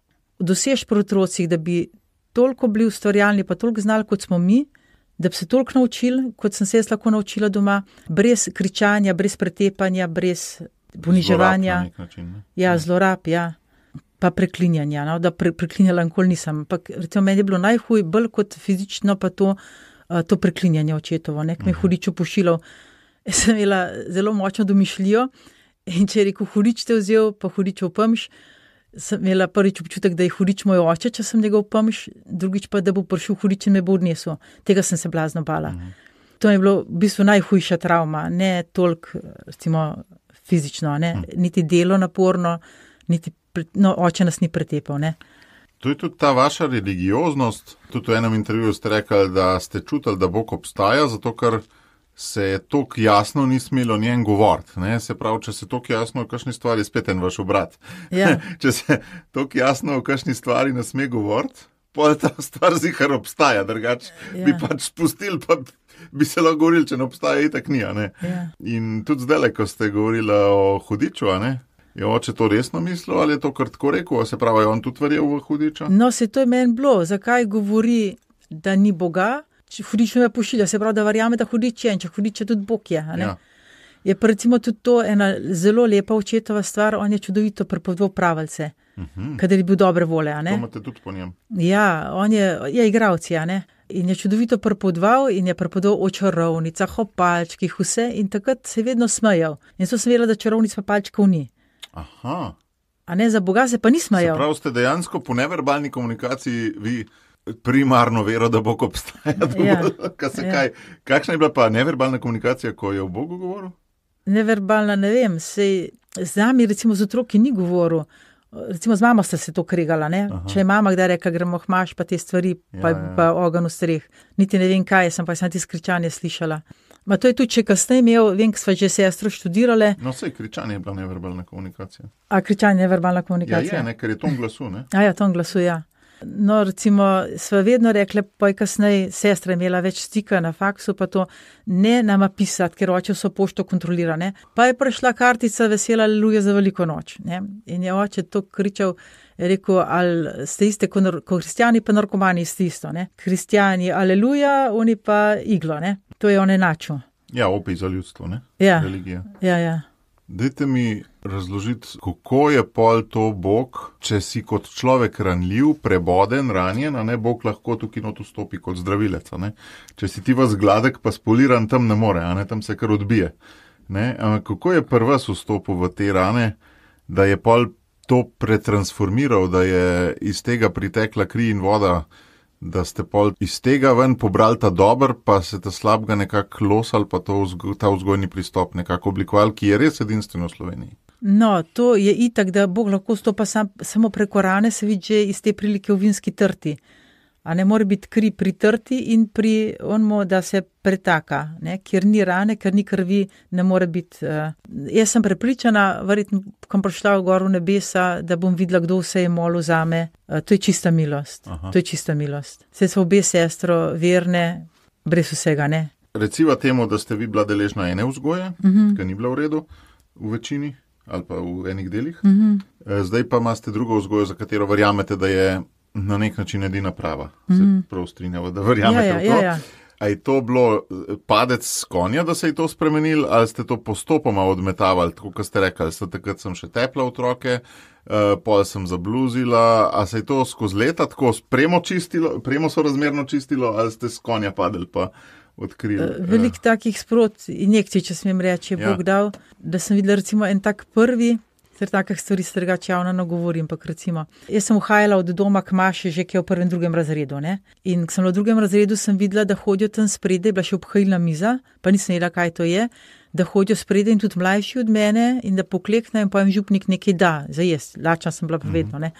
Speaker 3: dosež pri otrocih, da bi toliko bili ustvarjalni, pa toliko znali, kot smo mi, da bi se toliko naučili, kot sem se jaz lahko naučila doma, brez kričanja, brez pretepanja, brez poniževanja.
Speaker 1: Zlorab na nek način, ne?
Speaker 3: Ja, zlorab, ja. Pa preklinjanja, no? Da pre, preklinjala nikoli nisem. Ampak recimo meni je bilo najhuj, bolj kot fizično, pa to, uh, to preklinjanje očetovo, nek me je hudič upošilal. Jaz sem imela zelo močno domišljijo in če je rekel, hudič te vzel, pa hudič upamš, sem imela prvič občutek, da je hudič moj oče, če sem njega upamš, drugič pa, da bo prišel hudič in me bo odnesel. Tega sem se blazno bala. Mhm. To je bilo v bistvu najhujša travma, ne toliko, recimo, fizično, ne? Mhm. Niti delo naporno, niti, no, oče nas ni pretepal, ne.
Speaker 1: To je tudi ta vaša religioznost. Tudi v enem intervjuju ste rekli, da ste čutili, da Bog obstaja, zato ker se je toliko jasno ni smelo njen govoriti. Ne? Se pravi, če se toliko jasno o kakšni stvari, spet en vaš obrat.
Speaker 3: Ja.
Speaker 1: Če se toliko jasno o kakšni stvari ne sme govoriti, pol ta stvar zihar obstaja, drugače ja. Bi pač spustili, pa bi se lahko govorili, če ne obstaja, itak ni, a ne.
Speaker 3: Ja.
Speaker 1: In tudi zdaj, ko ste govorili o hudiču, a ne, je oče to resno mislil ali je to kar tako rekel, se pravi, je on tudi verjel v hudiča?
Speaker 3: No, se to je meni bilo, zakaj govori, da ni Boga, hudič me pošilja, se pravi, da verjame, da hudič je in če hudič je tudi Bog je. A ne?
Speaker 1: Ja.
Speaker 3: Je pa recimo tudi to ena zelo lepa očetova stvar, on je čudovito prepovedal pravice, uh-huh. Kadar je bil dobre vole. A ne?
Speaker 1: To imate tudi po njem.
Speaker 3: Ja, on je, je igralci, a ne? In je čudovito prepovedoval in je prepovedal o čarovnicah, o palčkih, vse in takrat se je vedno smejal. In so sem vedela, da čarovnic pa palčkov ni.
Speaker 1: Aha.
Speaker 3: A ne, za Boga se pa ni smejal.
Speaker 1: Se pravi, ste dejansko po neverbalni komunikaciji vi primarno vero, da Bog obstaja.
Speaker 3: Ja,
Speaker 1: se,
Speaker 3: ja.
Speaker 1: kaj, kakšna je bila pa neverbalna komunikacija, ko je o Bogu govoril?
Speaker 3: Neverbalna, ne vem, sej z nami recimo z otroki ni govoril. Recimo z mamo sta se to kregala, ne? Če je mama kdaj reka, gremo hmaš pa te stvari, pa,
Speaker 1: ja, ja.
Speaker 3: pa ogen v streh. Niti ne vem kaj, sem pa sem ti skričanje slišala. Ma to je tudi, če kasneje imel, vem, k sva že sestro študirale.
Speaker 1: No, sej kričanje je bila neverbalna komunikacija.
Speaker 3: A kričanje je neverbalna komunikacija?
Speaker 1: Ja, je, ne, ker je ton glasu, ne?
Speaker 3: A ja, ton glasu, ja. No, recimo, sva vedno rekle, pa je kasneje sestra imela več stika na faksu, pa to ne nama pisati, ker oče vso pošto kontrolira, ne. Pa je prišla kartica vesela aleluja za veliko noč, ne. In je oče to kričal, je rekel, ali ste iste, ko, ko kristjani pa narkomani ste isto, ne. Kristjani aleluja, oni pa iglo, ne. To je on enačil.
Speaker 1: Ja, opij za ljudstvo, ne?
Speaker 3: Ja,
Speaker 1: religija.
Speaker 3: Ja, ja.
Speaker 1: Dajte mi razložiti, kako je pol to Bog, če si kot človek ranljiv, preboden, ranjen, a ne, Bog lahko tukaj not vstopi kot zdravilec, a ne. Če si ti vas gladek, pa spoliran, tam ne more, a ne, tam se kar odbije. Ne, ampak kako je prva vstopil v te rane, da je pol to pretransformiral, da je iz tega pritekla kri in voda, da ste pol iz tega ven pobrali ta dober, pa se ta slabega nekako losali, pa to vzgo, ta vzgojni pristop nekako oblikovali, ki je res edinstven v Sloveniji.
Speaker 3: No, to je itak, da Bog lahko stopa sam, samo preko rane, se vidi že iz te prilike v vinski trti. A ne more biti kri pri trti in pri onmu, da se pretaka, ne? Ker ni rane, ker ni krvi, ne more biti. Uh, jaz sem prepričana, verjetno, ko bom prišla v goru nebesa, da bom videla, kdo vse je molil zame. Uh, to je čista milost. Aha. To je čista milost. Saj so obe sestro verne, brez vsega, ne.
Speaker 1: Reciva temu, da ste vi bila deležna ene vzgoje, uh-huh. ki ni bila v redu v večini ali pa v enih delih. Uh-huh. Zdaj pa imate drugo vzgojo, za katero verjamete, da je na nek način edina prava. Se mm. prav strinjava, da verjamete
Speaker 3: ja, ja,
Speaker 1: v to.
Speaker 3: Ja, ja.
Speaker 1: A je to bilo padec s konja, da se je to spremenil, ali ste to postopoma odmetavali, tako kot ste rekli, ste takrat sem še tepla otroke, uh, pol sem zabluzila, a se je to skozi leta tako spremo čistilo, premo so razmerno čistilo, ali ste s konja padli pa odkrili? Uh,
Speaker 3: Veliko uh. takih sprot injekcij, če smem reči, je ja. Bog dal, da sem videla recimo en tak prvi, ter takih stvari se drugače javno ne govorim, pa recimo. Jaz sem uhajala od doma k maši že, ki je v prvem, drugem razredu, ne. In ko sem bila v drugem razredu, sem videla, da hodijo tam spredaj, bila še obhajilna miza, pa nisem vedela, kaj to je, da hodijo spredaj in tudi mlajši od mene in da pokleknejo in pojem župnik nekaj da, za jesti. Lačna sem bila pa vedno, ne.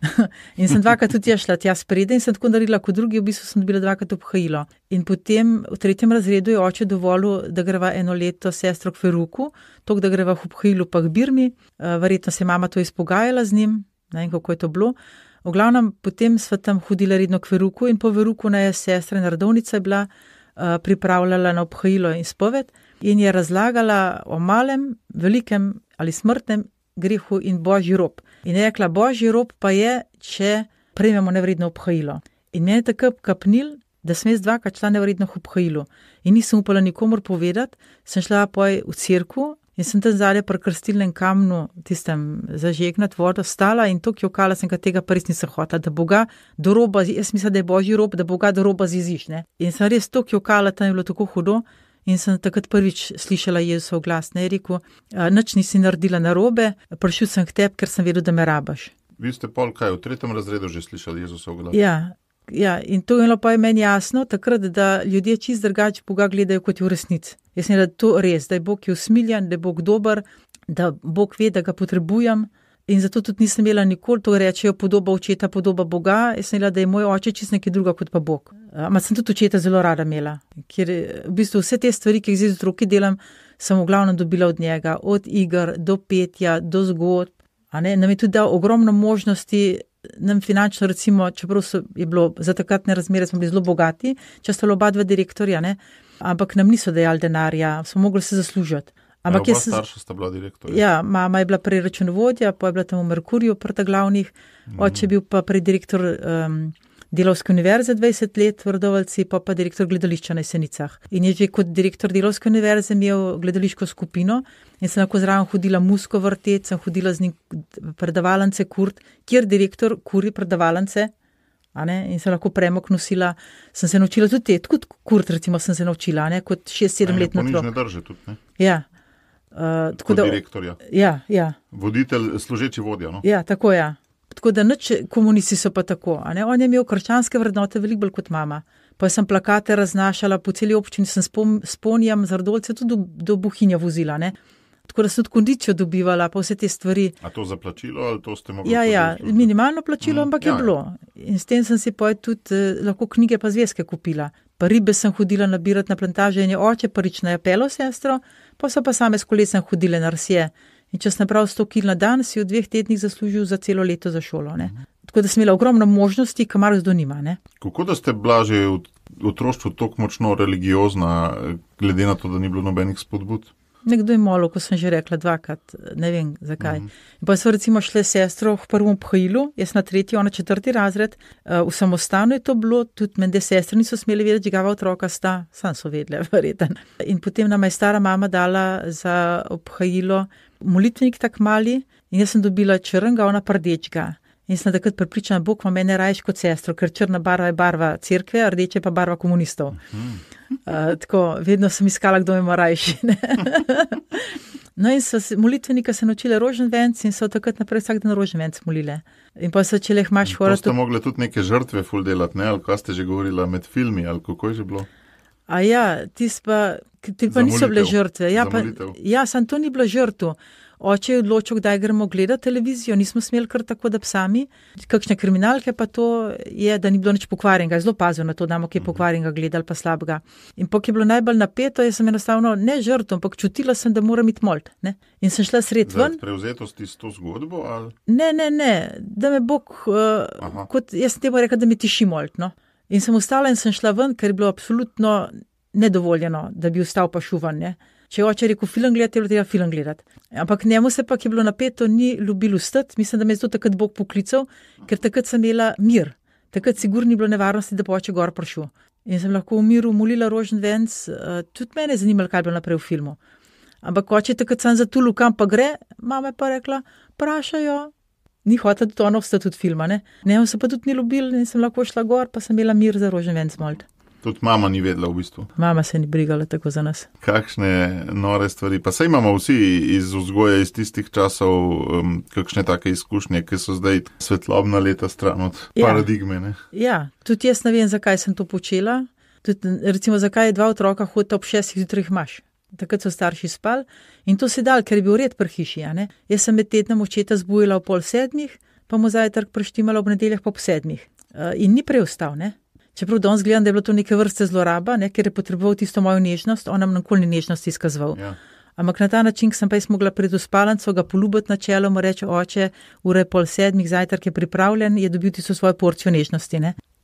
Speaker 3: In sem dvakrat tudi šla tja spredaj in sem tako naredila kot drugi, v bistvu sem dobila dvakrat obhajilo. In potem v tretjem razredu je oče dovolil, da greva eno leto sestro k veruku, tok, da greva v obhajilu pa k Birmi, verjetno se je mama to izpogajala z njim, ne vem, kako je to bilo. V glavnem, potem sva tam hodila redno k veruku in po veruku na je sestra in radovnica je bila uh, pripravljala na obhajilo in spoved in je razlagala o malem, velikem ali smrtnem grehu in božji rob. In je rekla, božji rob pa je, če prejmemo nevredno obhajilo. In meni je tako kapnil, da sem jaz dvakrat šla nevredno obhajilo. In nisem upala nikomor povedati, sem šla poj v cerkev in sem tam zadnje pri krstilnem kamnu, tistem zažegnat vodo, stala in tok jokala sem, ka tega pa res nisem hotela, da Boga do roba, jaz mislim, da je božji rob, da Boga do roba ziziš, ne. In sem res tok jokala, tam je bilo tako hudo in sem takrat prvič slišala Jezusov glas, ne, je rekel, nič nisi naredila narobe, prišel sem k tebi, ker sem vedel, da me rabaš.
Speaker 1: Vi ste pol kaj, v tretjem razredu že slišali Jezusov glas?
Speaker 3: Ja. Ja, in to je bilo pa meni jasno, takrat, da ljudje čist drugače Boga gledajo kot je v resnici. Jaz sem da to res, da je Bog je usmiljen, da je Bog dober, da Bog ve, da ga potrebujem in zato tudi nisem imela nikoli to rečejo podoba očeta, podoba Boga, jaz sem imela, da je moj oče čist nekaj druga kot pa Bog. Ampak sem tudi očeta zelo rada imela, ker v bistvu vse te stvari, ki jih zdaj z otroki delam, sem v glavnem dobila od njega, od iger do petja, do zgodb, a ne, nam je tudi dal ogromno možnosti. Nam finančno recimo, čeprav so, je bilo za takratne razmere, smo bili zelo bogati, če sta oba dva direktorja, ne, ampak nam niso dajali denarja, smo mogli se zaslužiti. Ampak
Speaker 1: ja, oba starša sta bila direktorja.
Speaker 3: Ja, mama je bila prej računovodja, pa je bila tam v Merkurju prta glavnih, mm. oče je bil pa prej direktor um, Delavske univerze dvajset let v Radovljici, pa pa direktor gledališča na Jesenicah. In je že kot direktor Delavske univerze imel gledališko skupino in sem lahko zraven hodila musko vrtet, sem hodila z njim predavalence Kurt, kjer direktor kuri predavalence, a ne, in sem lahko premok nosila, sem se naučila tudi te, kot Kurt recimo sem se naučila, ne, kot šest sedem let na
Speaker 1: ponižne drže tudi, ne?
Speaker 3: Ja. Uh,
Speaker 1: kot
Speaker 3: da,
Speaker 1: direktorja.
Speaker 3: Ja, ja.
Speaker 1: Voditelj, služeči vodja, no?
Speaker 3: Ja, tako ja. Tako da nič komunisti so pa tako, a ne, on je imel krščanske vrednote veliko bolj kot mama. Pa sem plakate raznašala po celi občini, sem s ponijem z Radovljice tudi do, do Bohinja vozila, ne. Tako da sem tudi kondicijo dobivala, pa vse te stvari.
Speaker 1: A to za plačilo ali to ste mogli?
Speaker 3: Ja, ja, minimalno plačilo, mm, ampak
Speaker 1: ja,
Speaker 3: je bilo. In s tem sem si pa tudi eh, lahko knjige pa zvezke kupila. Pa ribe sem hodila nabirati na plantaže in je oče parič na Japelo sestro, pa so pa same s kolesem hodile na Rsje. In če sem napravil sto kil na dan, si v dveh tednih zaslužil za celo leto za šolo, ne. Mm. Tako da sem imela ogromno možnosti, kamar zdo nima, ne.
Speaker 1: Kako da ste bila že v otroštvu toliko močno religiozna, glede na to, da ni bilo nobenih spodbud?
Speaker 3: Nekdo je molil, ko sem že rekla dvakrat, ne vem zakaj. Mm. Pa so recimo šle sestro v prvem obhajilu, jaz na tretji, ona četrti razred, v samostanu je to bilo, tudi mende sestre niso smeli vedeti, čigava otroka sta, sam so vedle, verjeten. In potem nama je stara mama dala za obhajilo molitvenik tak mali in jaz sem dobila črnga, ona pa rdečga. In sem takrat prepričana, Bog ima mene rajš kot sestro, ker črna barva je barva cerkve, rdeče pa barva komunistov. Mm. Uh, tako, vedno sem iskala, kdo ima rajši. No in so se, molitvenika se naučile roženvenc in so takrat naprej vsak dan roženvenc molile. In pa so čele hmaš hora.
Speaker 1: To ste mogli tudi neke žrtve ful delati, ne? Ali kaj ste že govorila med filmi, ali kako je že bilo?
Speaker 3: A ja, tis pa, ti pa niso bile žrtve. Ja, pa, ja, sam to ni bilo žrtvo. Oče je odločil, kdaj gremo gledati televizijo, nismo smeli kar tako, da sami. Kakšne kriminalke pa to je, da ni bilo nič pokvarjenega. Zelo pazil na to, da imamo kaj pokvarjenega gledali pa slabega. In pok je bilo najbolj napeto, jaz sem enostavno ne žrtvo, ampak čutila sem, da moram iti molt. Ne? In sem šla sred ven.
Speaker 1: Za prevzetosti s to zgodbo? Ali?
Speaker 3: Ne, ne, ne, da me Bog, uh, kot jaz sem temu rekla, da mi tiši molt. No? In sem ustala in sem šla ven, ker je bilo absolutno nedovoljeno, da bi ustal pa šuvan, ne. Če je oče rekel film gledati, je bilo treba film gledati. Ampak njemu se pa, ki je bilo napeto, ni ljubilo stati. Mislim, da me je zato takrat Bog poklical, ker takrat sem imela mir. Takrat sigurno ni bilo nevarnosti, da bo oče gor prišel. In sem lahko v miru molila roženvenc, tudi mene je zanimalo, kaj je bilo naprej v filmu. Ampak oče takrat sem zatulil, kam pa gre, mama je pa rekla, prašajo, ni hotela tudi ono vstati od filma, ne. Njemu se pa tudi ni ljubilo in sem lahko šla gor, pa sem imela mir za roženvenc molt.
Speaker 1: Tudi mama ni vedela v bistvu.
Speaker 3: Mama se ni brigala tako za nas.
Speaker 1: Kakšne nore stvari. Pa saj imamo vsi iz vzgoja iz tistih časov um, kakšne take izkušnje, ki so zdaj svetlobna leta stran od ja. paradigme. Ne?
Speaker 3: Ja, tudi jaz ne vem, zakaj sem to počela. Tudi, recimo, zakaj dva otroka hodita ob šestih zjutraj maš. Takrat so starši spali in to se dal, ker je bil red pri hiši. Ne? Jaz sem med tednom očeta zbujala ob pol sedmih, pa mu zajtrk preštimala ob nedeljah pa ob sedmih. Uh, in ni preostal, ne? Čeprav danes gledam, da je bilo to neke vrste zloraba, ne, ker je potreboval tisto mojo nežnost, on nam nikoli ni nežnost izkazoval. Ja. Ampak na ta način, ko sem pa jaz mogla priti v spalnico, ga poljubiti na čelo, mu reče, oče, ura je pol sedmih, zajtrk je pripravljen, je dobil tisto svojo porcijo nežnosti. Ne.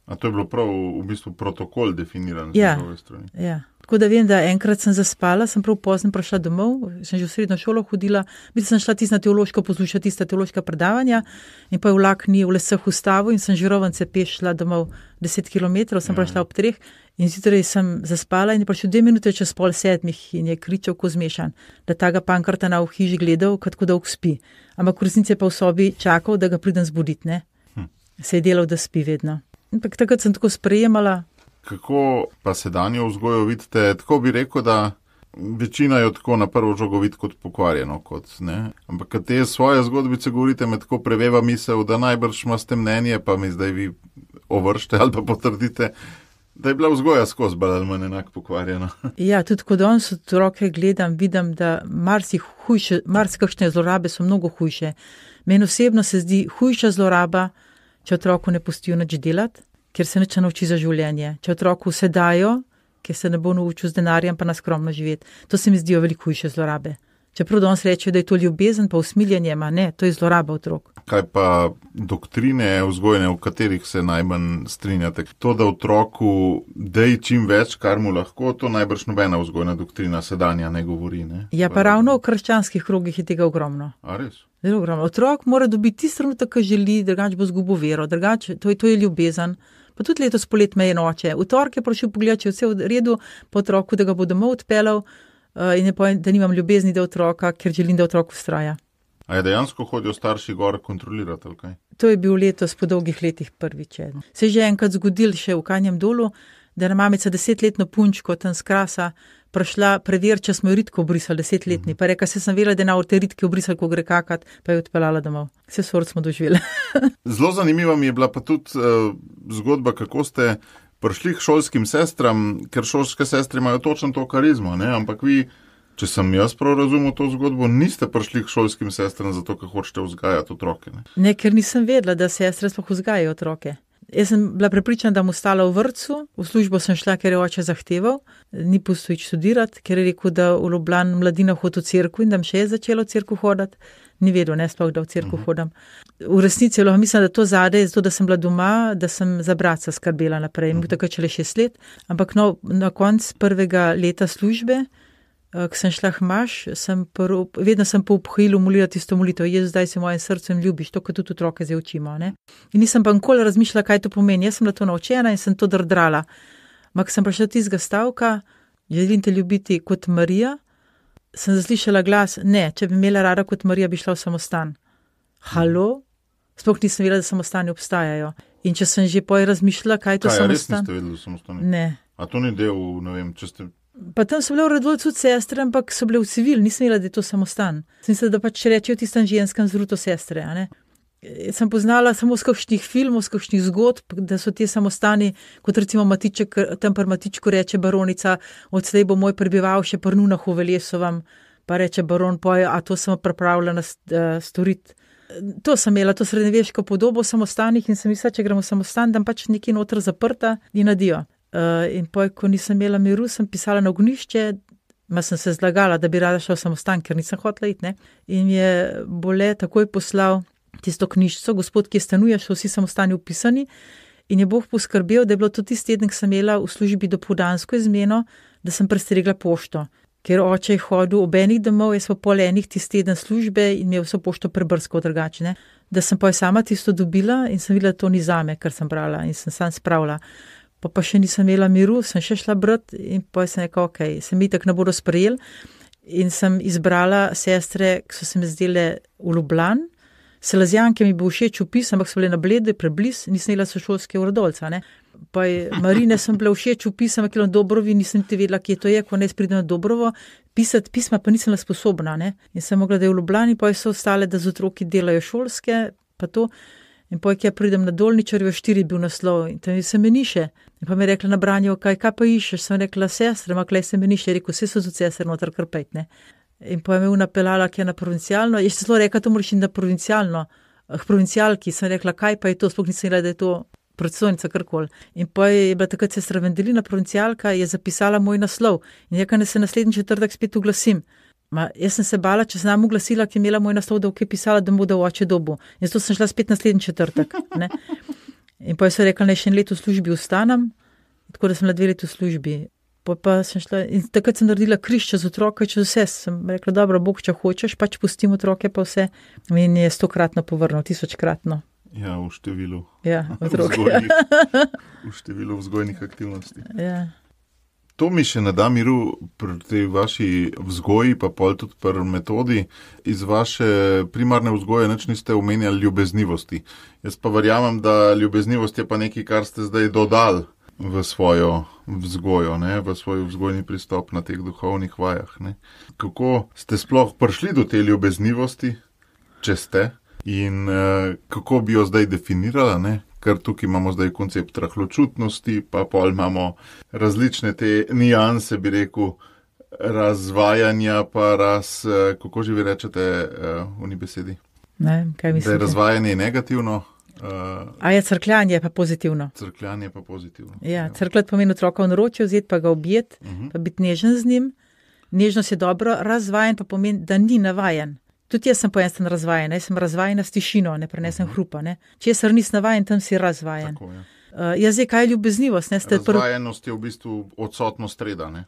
Speaker 1: A to je bilo prav v bistvu protokol definiran z
Speaker 3: Ja,
Speaker 1: njegove strani?
Speaker 3: ja. Tako da vem, da enkrat sem zaspala, sem prav pozno prišla domov, sem že v srednjo šolo hodila, biti sem šla tista teološko poslušati, tista teološka predavanja in pa je vlak ni v lesah ustavil in sem žirovance peš šla domov deset kilometrov, sem
Speaker 1: Ja.
Speaker 3: prišla ob treh in zjutraj sem zaspala in je prišel dve minute čez pol sedmih in je kričal ko zmešan, da taga Pankrtana v hiši gledal, kako dolgo spi. Ampak v resnici je pa v sobi čakal, da ga pridem zbuditi, ne.
Speaker 1: Hm.
Speaker 3: Se je delal, da spi vedno. Ampak takrat sem tako sprejemala.
Speaker 1: Kako pa sedanjo vzgojo vidite? Tako bi rekel, da večina jo tako na prvo žogo vidi kot pokvarjeno, kot, ne? Ampak kad te svoje zgodbice govorite, me tako preveva misel, da najbrž imate mnenje, pa mi zdaj vi ovršte ali pa potrdite, da je bila vzgoja skozi bolj ali manj enak pokvarjena.
Speaker 3: Ja, tudi ko danes otroke gledam, vidim, da marsi hujše, marsikakšne zlorabe so mnogo hujše. Meni osebno se zdi hujša zloraba, če otroku ne pustijo nič delati, ker se nič ne nauči za življenje. Če otroku vse dajo, ker se ne bo naučil z denarjem pa na skromno živeti. To se mi zdijo veliko hujše zlorabe. Čeprav danes rečejo, da je to ljubezen pa usmiljenje, ma ne, to je zloraba otrok.
Speaker 1: Kaj pa doktrine vzgojne, v katerih se najmanj strinjate? To, da otroku dej čim več, kar mu lahko, to najbrž nobena vzgojna doktrina sedanja ne govori, ne?
Speaker 3: Ja, pa ravno v krščanskih krogih je tega ogromno.
Speaker 1: A res?
Speaker 3: Zelo ogromno. Otrok mora dobiti tisti trenutek, ki želi, drugače bo zgubil vero, drugače, to je, to je ljubezen. Pa tudi letos polet me je noče. V torek je prišel pogledat, če je vse v redu, po otroku, da ga bo domov odpeljal uh, in je povedal, da nimam ljubezni do otroka, ker želim, da otrok vztraja.
Speaker 1: A je dejansko hodijo starši gor kontrolirati, ali kaj?
Speaker 3: To je bil letos po dolgih letih prvič. Se je že enkrat zgodil še v Kanjem dolu, da je mamica desetletno punčko tam z Krasa prišla preveriti, če smo jo ritko obrisali, desetletni. Pa reka, se sem vedela, da je na te ritke obrisali, ko gre kakat, pa je odpeljala domov. Vse sort smo doživeli.
Speaker 1: Zelo zanimiva mi je bila pa tudi uh, zgodba, kako ste prišli k šolskim sestram, ker šolske sestre imajo točno to karizmo, ne? Ampak vi, če sem jaz prav razumel to zgodbo, niste prišli k šolskim sestram zato, ker hočete vzgajati otroke, ne?
Speaker 3: Ne, ker nisem vedela, da sestre sploh vzgajajo otroke. Jaz sem bila prepričana, da bom ostala v vrtcu, v službo sem šla, ker je oče zahteval, ni pustil iti študirati, ker je rekel, da v Ljubljani mladina hodi v cerkev in da še je začela v cerkev hoditi. Ni vedel, ne sploh, da v cerkev uh-huh. hodim. V resnici lahko mislim, da to zadej, zato da sem bila doma, da sem za bratca skrbela naprej. In uh-huh. takrat šele šest let, ampak no, na koncu prvega leta službe, ko sem šla k maš, sem prv, vedno sem po obhilu molila tisto molitev, Jezus, zdaj se v mojem srcu in ljubiš, to, kot tudi otroke zdaj učimo. Ne? In nisem pa nikoli razmišljala, kaj to pomeni. Jaz sem bila to naučena in sem to drdrala. Ampak sem prišla tistega stavka, želim te ljubiti kot Marija, sem zaslišala glas, ne, če bi imela rada kot Marija, bi šla v samostan. Halo? Sploh nisem vedela, da samostani obstajajo. In če sem že poj razmišljala, kaj je to
Speaker 1: kaj,
Speaker 3: samostan?
Speaker 1: Kaj, res niste vedeli, da samostani?
Speaker 3: Ne.
Speaker 1: A to ni del, ne vem, če ste...
Speaker 3: Pa tam so bile v Radovljici tudi sestre, ampak so bile v civil, nisem vedela, da je to samostan. Sem mislila, da pač rečejo tistem ženskem zruto sestre, a ne. Sem poznala samo z kakšnih filmov, z kakšnih zgodb, da so te samostani, kot recimo Matiček, tam pri Matičku reče baronica, odslej bo moj prebival še pri Nunah v Veljesovem, pa reče baron, poje, a to sem pripravljena uh, storiti. To sem imela, to srednjeveško podobo v samostanih in sem mislila, če gremo v samostan, da pač nekaj noter zaprta in nadijo. Uh, in poj, ko nisem imela miru, sem pisala na ognišče, ma sem se zlagala, da bi rada šla v samostan, ker nisem hotela iti, ne. In je Bole takoj poslal tisto knjižico, gospod, ki je stanuje, so vsi samostani upisani in je Bog poskrbel, da je bilo to tisti teden, ki sem imela v službi dopoldansko izmeno, da sem prestregla pošto. Ker oče je hodil ob enih domov, jaz pa pol enih tisti teden službe in mi je vso pošto prebrskal drugačne. Da sem pa sama tisto dobila in sem videla, da to ni zame, kar sem brala in sem sam spravila. Pa pa še nisem imela miru, sem še šla brat in pa sem rekla, ok, se mi tak ne bodo sprejeli in sem izbrala sestre, ki so se mi zdele v Ljubljani. Selazijanke mi bo všeč opis, ampak so bile na Bledu, prebliz, nisem imela sošolske v Radovljici, ne. Pa je Marine sem bila všeč opis, ampak je na Dobrovi, nisem ti vedela, kje to je, ko ne pridem na Dobrovo, pisati pisma pa nisem bila sposobna, ne. In sem mogla, da je v Ljubljani, pa so ostale, da z otroki delajo šolske, pa to. In poj, ki ja pridem na Dolničarjevo, štiri bil naslov in tam se meniše. In pa mi je rekla na branju, kaj, kaj pa iščeš? Sem rekla, sestre, ma klej se meniše. Je rekel, vse so tudi sestre noter krpet, ne. In pa je me unapeljala, ki je na provincialno. Je še zelo rekla, to moraš iti na provincialno. K provincialki sem rekla, kaj pa je to? Sploh nisem vedela, da je to predstojnica karkoli. In pa je bila takrat sestra Vendelina, provincialka, je zapisala moj naslov. In je rekla, da se naslednji četrtek spet oglasim. Ma, jaz sem se bala, če sem nam oglasila, ki je imela moj naslov, da je pisala, da mu da v oče dobu. In zato sem šla spet naslednji četrtek. Ne? In pa so rekli, naj še en let v službi ostanem, tako da sem bila dve leti v službi. Pa, pa sem šla, in takrat sem naredila križ čez otroke, čez vse. Sem rekla, dobro, Bog, če hočeš, pač pustim otroke pa vse. In je stokratno povrnil, tisočkratno.
Speaker 1: Ja, v številu.
Speaker 3: Ja, otroke.
Speaker 1: V številu vzgojnih aktivnosti.
Speaker 3: Ja.
Speaker 1: To mi še ne da miru pri tej vaši vzgoji, pa pol tudi pri metodi. Iz vaše primarne vzgoje nič niste omenjali ljubeznivosti. Jaz pa verjamem, da ljubeznivost je pa nekaj, kar ste zdaj dodali v svojo vzgojo, ne? V svoj vzgojni pristop na teh duhovnih vajah. Ne? Kako ste sploh prišli do te ljubeznivosti, če ste, in uh, kako bi jo zdaj definirala, ne? Ker tukaj imamo zdaj koncept rahločutnosti, pa pol imamo različne te nijanse, bi rekel, razvajanja, pa raz, kako že vi rečete v ni besedi?
Speaker 3: Ne, kaj mislite?
Speaker 1: Da je razvajanje negativno. Uh,
Speaker 3: A je crkljanje pa pozitivno?
Speaker 1: Crkljanje pa pozitivno.
Speaker 3: Ja, crkljati pomeni otroka v naročju, vzeti pa ga objet, uh-huh. pa biti nežen z njim. Nežnost je dobro, razvajen pa pomeni, da ni navajen. Tudi jaz sem po en strani razvajen, jaz sem razvajena s tišino, ne prenesem uh-huh. hrupa. Ne. Česar nisi navajen, tam si razvajen.
Speaker 1: Tako, ja.
Speaker 3: uh, jaz zdaj, kaj je ljubeznivost? Ne,
Speaker 1: Razvajenost je v bistvu odsotnost reda, ne?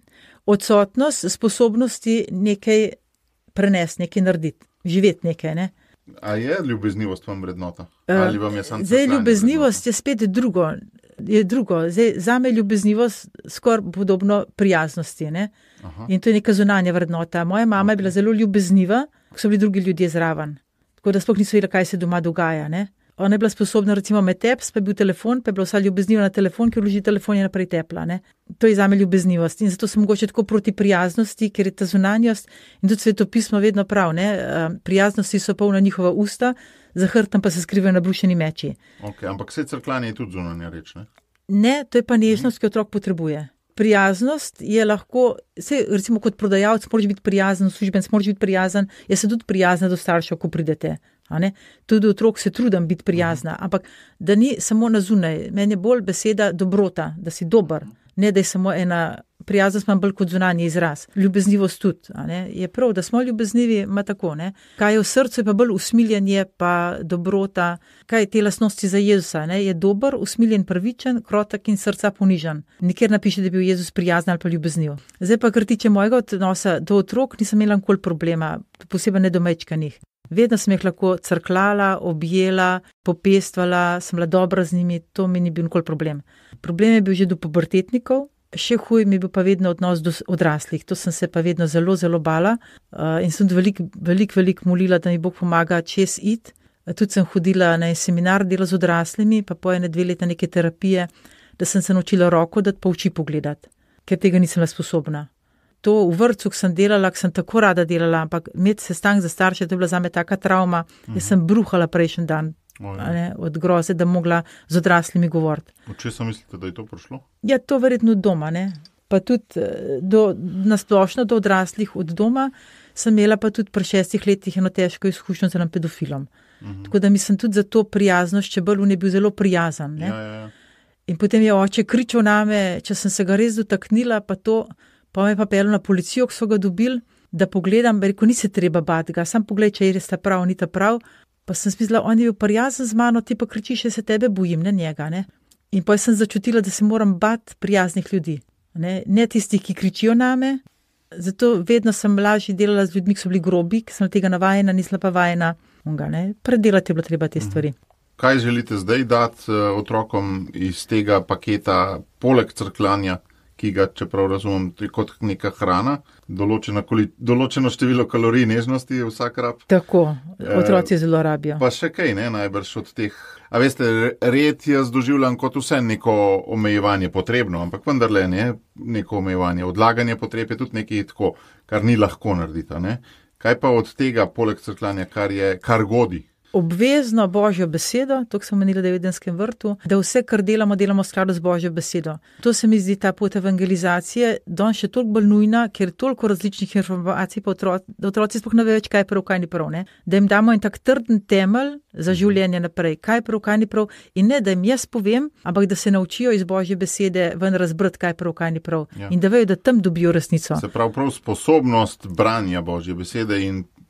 Speaker 3: Odsotnost sposobnosti nekaj prenesti, nekaj narediti, živeti nekaj, ne?
Speaker 1: A je ljubeznivost vam vrednota? Ali vam je sam
Speaker 3: Zdaj, ljubeznivost vrednota? Je spet drugo. Je drugo. Zdaj, zame je ljubeznivost skoraj podobno prijaznosti, ne? In to je neka zunanja vrednota. Moja mama okay. je bila zelo ljubezniva, ko so bili drugi ljudje zraven. Tako da sploh niso vedeli, kaj se doma dogaja, ne? Ona je bila sposobna recimo med teps, pa je bil telefon, pa je bila vsa ljubezniva na telefon, ki vloži telefon je naprej tepla, ne? To je zame ljubeznivost. In zato sem mogoče tako proti prijaznosti, ker je ta zunanjost in tudi svetopismo vedno prav, ne? Prijaznosti so polna njihova usta, za hrbtom pa se skrivajo nabrušeni meči.
Speaker 1: Ok, ampak vse crkljanje je tudi zunanja reč, ne?
Speaker 3: Ne, to je pa nežnost, ki otrok potrebuje. Prijaznost je lahko, se, recimo kot prodajalec, moraš biti prijazen, službenc, moraš biti prijazen, jaz se tudi prijazna do staršev, ko pridete. A ne? Tudi otrok se trudim biti prijazna, ampak da ni samo na zunaj. Meni je bolj beseda dobrota, da si dober, ne da je samo ena prijaznost, imam bolj kot zunanji izraz. Ljubeznivost tudi. A ne? Je prav, da smo ljubeznivi, ima tako. Ne? Kaj je v srcu, je pa bolj usmiljanje, pa dobrota. Kaj je te lastnosti za Jezusa? Ne? Je dober, usmiljen, pravičen, krotek in srca ponižen. Nikjer napiše, da je bil Jezus prijazen ali pa ljubezniv. Zdaj pa, kar tiče mojega odnosa do otrok, nisem imela nikoli problema, posebej ne do majčkanih. Vedno sem jih lahko crklala, objela, popestvala, sem bila dobra z njimi, to mi ni bil nikoli problem. Problem je bil že do pubertetnikov, še huj mi je bil pa vedno odnos do odraslih, to sem se pa vedno zelo, zelo bala uh, in sem veliko, veliko, veliko molila, da mi Bog pomaga čez it. Uh, tudi sem hodila na en seminar dela z odraslimi, pa po ene dve leta neke terapije, da sem se naučila roko dati pa oči pogledati, ker tega nisem bila sposobna. To v vrtcu, ko sem delala, ko sem tako rada delala, ampak imeti sestank za starše, to je bila zame taka travma, uh-huh. jaz sem bruhala prejšnji dan oh, ja. ne, od groze, da mogla z odraslimi govoriti.
Speaker 1: Od česa mislite, da je to prišlo?
Speaker 3: Ja, to verjetno od doma, ne. Pa tudi do, nasplošno do odraslih od doma sem imela pa tudi pri šestih letih eno težko izkušnjo z enim pedofilom. Uh-huh. Tako da mislim tudi za to prijaznost, če bolj on je bil zelo prijazen. Ne.
Speaker 1: Ja, ja, ja.
Speaker 3: In potem je oče kričal name, če sem se ga res dotaknila, pa to... Pa me je pa pel na policijo, ko so ga dobili, da pogledam, rekel, ni se treba bati ga, sam pogled, če je res ta prav, ni ta prav. Pa sem smislila, on je bil prijazen z mano, ti pa kričiš, da se tebe bojim, ne njega. Ne? In pa sem začutila, da se moram bati prijaznih ljudi, ne, ne tistih, ki kričijo name. Zato vedno sem lažje delala z ljudmi, ki so bili grobi, ki sem tega navajena, nisem pa vajena. Ne? Predelati je bilo treba te stvari.
Speaker 1: Kaj želite zdaj dati otrokom iz tega paketa, poleg crkljanja? Ki ga, čeprav razumem, kot neka hrana, določeno, določeno število kalorij nežnosti je vsak rab.
Speaker 3: Tako, otroci e, zelo rabijo.
Speaker 1: Pa še kaj, ne, najbrž od teh. A veste, red jaz doživljam kot vse neko omejevanje potrebno, ampak vendarle ne, neko omejevanje. Odlaganje potreb je tudi nekaj tako, kar ni lahko narediti, ne. Kaj pa od tega, poleg crkljanja, kar je, kar godi?
Speaker 3: Obvezno Božjo besedo, to sem menila v Edenskem vrtu, da vse, kar delamo, delamo v skladu z Božjo besedo. To se mi zdi ta pot evangelizacije, danes še toliko bolj nujna, ker je toliko različnih informacij, pa otroci, da otroci sploh ne ve več, kaj je prav, kaj ni prav, ne? Da jim damo en tak trden temelj za življenje naprej, kaj je prav, kaj ni prav, in ne, da jim jaz povem, ampak da se naučijo iz Božje besede ven razbrati, kaj je prav, kaj ni prav. Ja. In da vejo, da tam dobijo resnico.
Speaker 1: Se prav prav sposobnost branja Božje besede in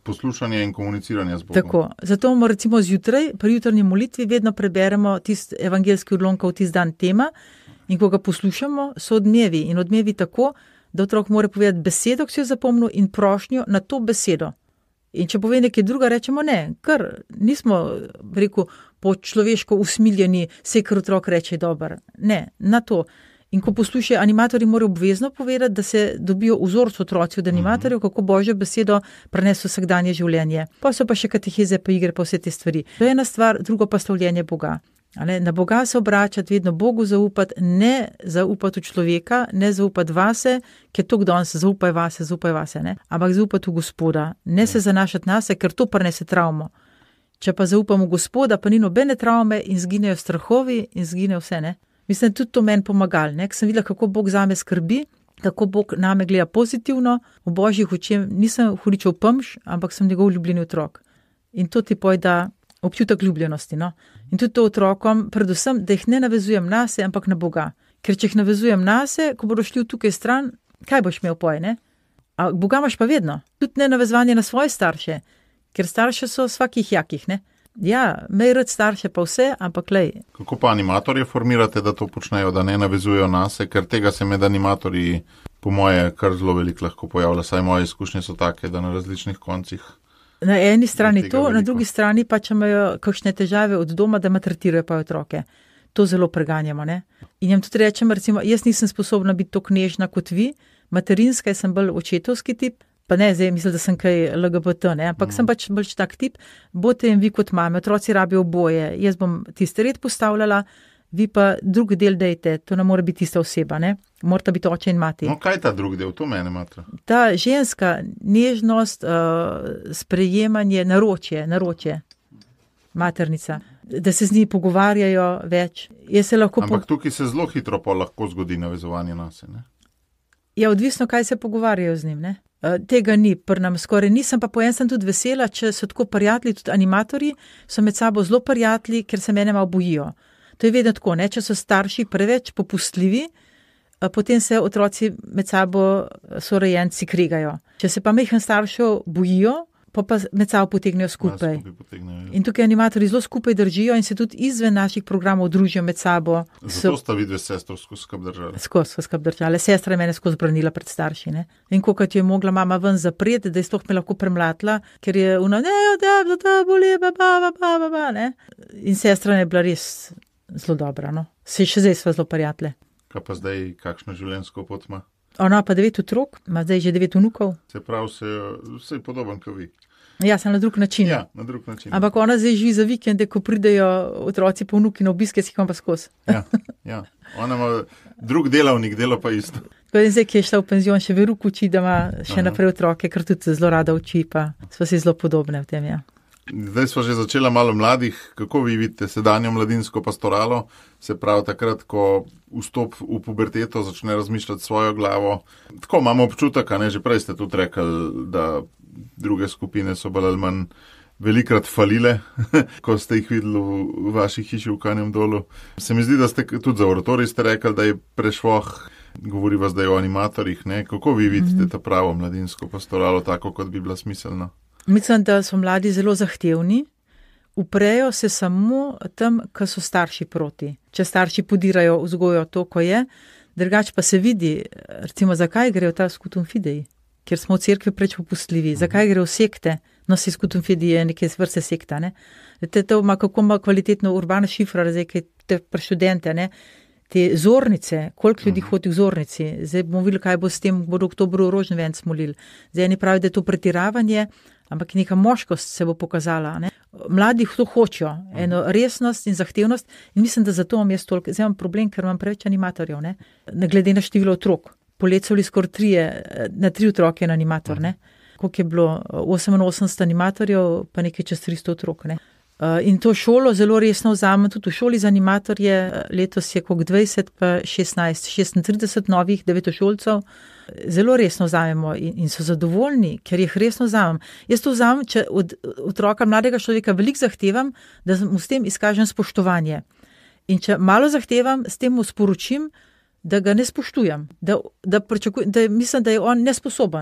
Speaker 1: poslušanje in komuniciranje z Bogom.
Speaker 3: Tako, zato bomo recimo zjutraj, pri jutrnji molitvi, vedno preberemo tisti evangeljski odlonkov tisti dan tema in ko ga poslušamo, so odmevi in odmevi tako, da otrok mora povedati besedo, ki si jo zapomnil in prošnjo na to besedo. In če pove nekaj druga, rečemo ne, ker nismo, rekel, po človeško usmiljeni, vse, kar otrok reče, je dober. Ne, na to. In ko poslušajo, animatorji morajo obvezno povedati, da se dobijo vzorc otroci od animatorjev, kako Božjo besedo prenese vsakdanje življenje. Pa so pa še kateheze, pa igre, pa vse te stvari. To je ena stvar, drugo pa slavljenje Boga. Na Boga se obračati, vedno Bogu zaupati, ne zaupati v človeka, ne zaupati vase, ker to kdo se zaupaj vase, zaupaj vase, ne? Ampak zaupati v Gospoda, ne se zanašati na se, ker to prenese travmo. Če pa zaupamo v Gospoda, pa ni nobene travme in zginejo strahovi in zgine vse, ne? Mislim, tudi to meni pomagal, ne? Ker sem videla, kako Bog zame skrbi, kako Bog name gleda pozitivno, v Božjih očem nisem huličev pamš, ampak sem njegov ljubljeni otrok. In to ti pojda občutek ljubljenosti, no. In tudi to otrokom, predvsem, da jih ne navezujem na se, ampak na Boga. Ker če jih navezujem na se, ko bodo šli tukaj stran, kaj boš imel poj, ne? A Boga imaš pa vedno. Tudi ne navezovanje na svoje starše, ker starše so svakih jakih, ne? Ja, mej rad starše pa vse, ampak lej.
Speaker 1: Kako pa animatorje formirate, da to počnejo, da ne navezujejo na se, ker tega se med animatorji, po moje, kar zelo veliko lahko pojavlja, saj moje izkušnje so take, da na različnih koncih.
Speaker 3: Na eni strani to, veliko. Na drugi strani pa, če imajo kakšne težave od doma, da maltretirajo pa otroke. To zelo preganjamo, ne. In jim tudi rečem, recimo, jaz nisem sposobna biti tako nežna kot vi, materinska, sem bolj očetovski tip, pa ne, zdaj mislim, da sem kaj L G B T, ne, ampak mm. sem pač bolj tak tip, bote in vi kot mame, otroci rabijo oboje, jaz bom tisti red postavljala, vi pa drug del dejte, to ne mora biti tista oseba, ne, morata biti oče in mati.
Speaker 1: No, kaj je ta drug del, to mene matra?
Speaker 3: Ta ženska nežnost, uh, sprejemanje, naročje, naročje, maternica, da se z njimi pogovarjajo več. Jaz se lahko
Speaker 1: ampak
Speaker 3: po...
Speaker 1: tukaj se zelo hitro pa lahko zgodi navezovanje na se, ne?
Speaker 3: Ja, odvisno, kaj se pogovarjajo z njim, ne. Uh, tega ni, pri nam skoraj nisem, pa po en sem tudi vesela, če so tako prijatelji, tudi animatorji, so med sabo zelo prijatelji, ker se mene malo bojijo. To je vedno tako, ne, če so starši preveč popustljivi, potem se otroci med sabo sorojenci kregajo. Če se pa mehko staršev bojijo, pa pa med sabo potegnejo skupaj.
Speaker 1: Ja, potegnejo.
Speaker 3: In tukaj animatorji zelo skupaj držijo in se tudi izven naših programov družijo med sabo.
Speaker 1: Zato sta vidve s sestro skozi skrb držali.
Speaker 3: Skozi skrb držali. Sestra je mene skozi branila pred starši, ne. In kolikrat je mogla mama ven zapreti, da je sploh me lahko premlatila, ker je ona, ne, da, da, da, boli, ba, ba, ba, ba, ba, ba, ne. In sestra je bila res zelo dobra, no. Se še zdaj sva zelo prijatelje.
Speaker 1: Kaj pa zdaj, kakšno življenjsko pot ima?
Speaker 3: Ona pa devet otrok, ima zdaj že devet vnukov.
Speaker 1: Se pravi, se, vse je podoben kot vi.
Speaker 3: Ja, sem na drug način.
Speaker 1: Ja, na drug način.
Speaker 3: Ampak ona zdaj živi za vikende, ko pridejo otroci po vnuki na obiske, si jih vam pa skozi.
Speaker 1: Ja, ja. Ona ima drug delavnik, dela pa isto.
Speaker 3: Tako da zdaj, ki je šla v penzion, še veruk uči, da ima še Aha. naprej otroke, ker tudi zelo rada uči, pa sva si zelo podobne v tem, ja.
Speaker 1: Zdaj smo že začela malo mladih. Kako vi vidite sedanjo mladinsko pastoralo? Se pravi, takrat, ko vstop v puberteto začne razmišljati svojo glavo. Tako imamo občutek, a ne, že prej ste tudi rekli, da druge skupine so bolj ali manj velikrat falile, ko ste jih videli v vaši hiši v Kanjem Dolu. Se mi zdi, da ste tudi za oratorij ste rekli, da je prešvoh, govoriva zdaj o animatorjih, ne? Kako vi vidite mm-hmm. ta pravo mladinsko pastoralo, tako kot bi bila smiselna?
Speaker 3: Mislim, da so mladi zelo zahtevni, uprejo se samo tam, ko so starši proti. Če starši podirajo vzgojo to, ko je, drugače pa se vidi, recimo, zakaj grejo ta skutum fidei, ker smo v cerkvi preč popustljivi, mm. zakaj grejo sekte, no si skutum fidei je neke vrste sekta, ne. Te, to ima kako ima kvalitetno urbana šifra, zdaj, kaj te pre študente, ne. Te zornice, koliko ljudi hodi v zornici, zdaj bomo videli, kaj bo s tem, bodo oktobru rožni venc molili. Zdaj eni pravi, da je to pretiravanje, ampak neka moškost se bo pokazala, ne. Mladi to hočejo, eno resnost in zahtevnost in mislim, da zato imam jaz toliko, zdaj imam problem, ker imam preveč animatorjev, ne. Ne glede na število otrok. Poleti so bili skoraj trije, na tri otroke en animator, ne. Koliko je bilo, oseminosemdeset animatorjev, pa nekaj čez tristo otrok, ne. In to šolo zelo resno vzamem, tudi v šoli za animatorje, letos je koliko dvajset, pa šestnajst, šestintrideset novih devetošolcev, zelo resno vzamemo in, in so zadovoljni, ker jih resno vzamem. Jaz to vzamem, če od otroka, mladega človeka veliko zahtevam, da mu s tem izkažem spoštovanje. In če malo zahtevam, s tem mu sporočim, da ga ne spoštujem, da, da, da mislim, da je on nesposoben.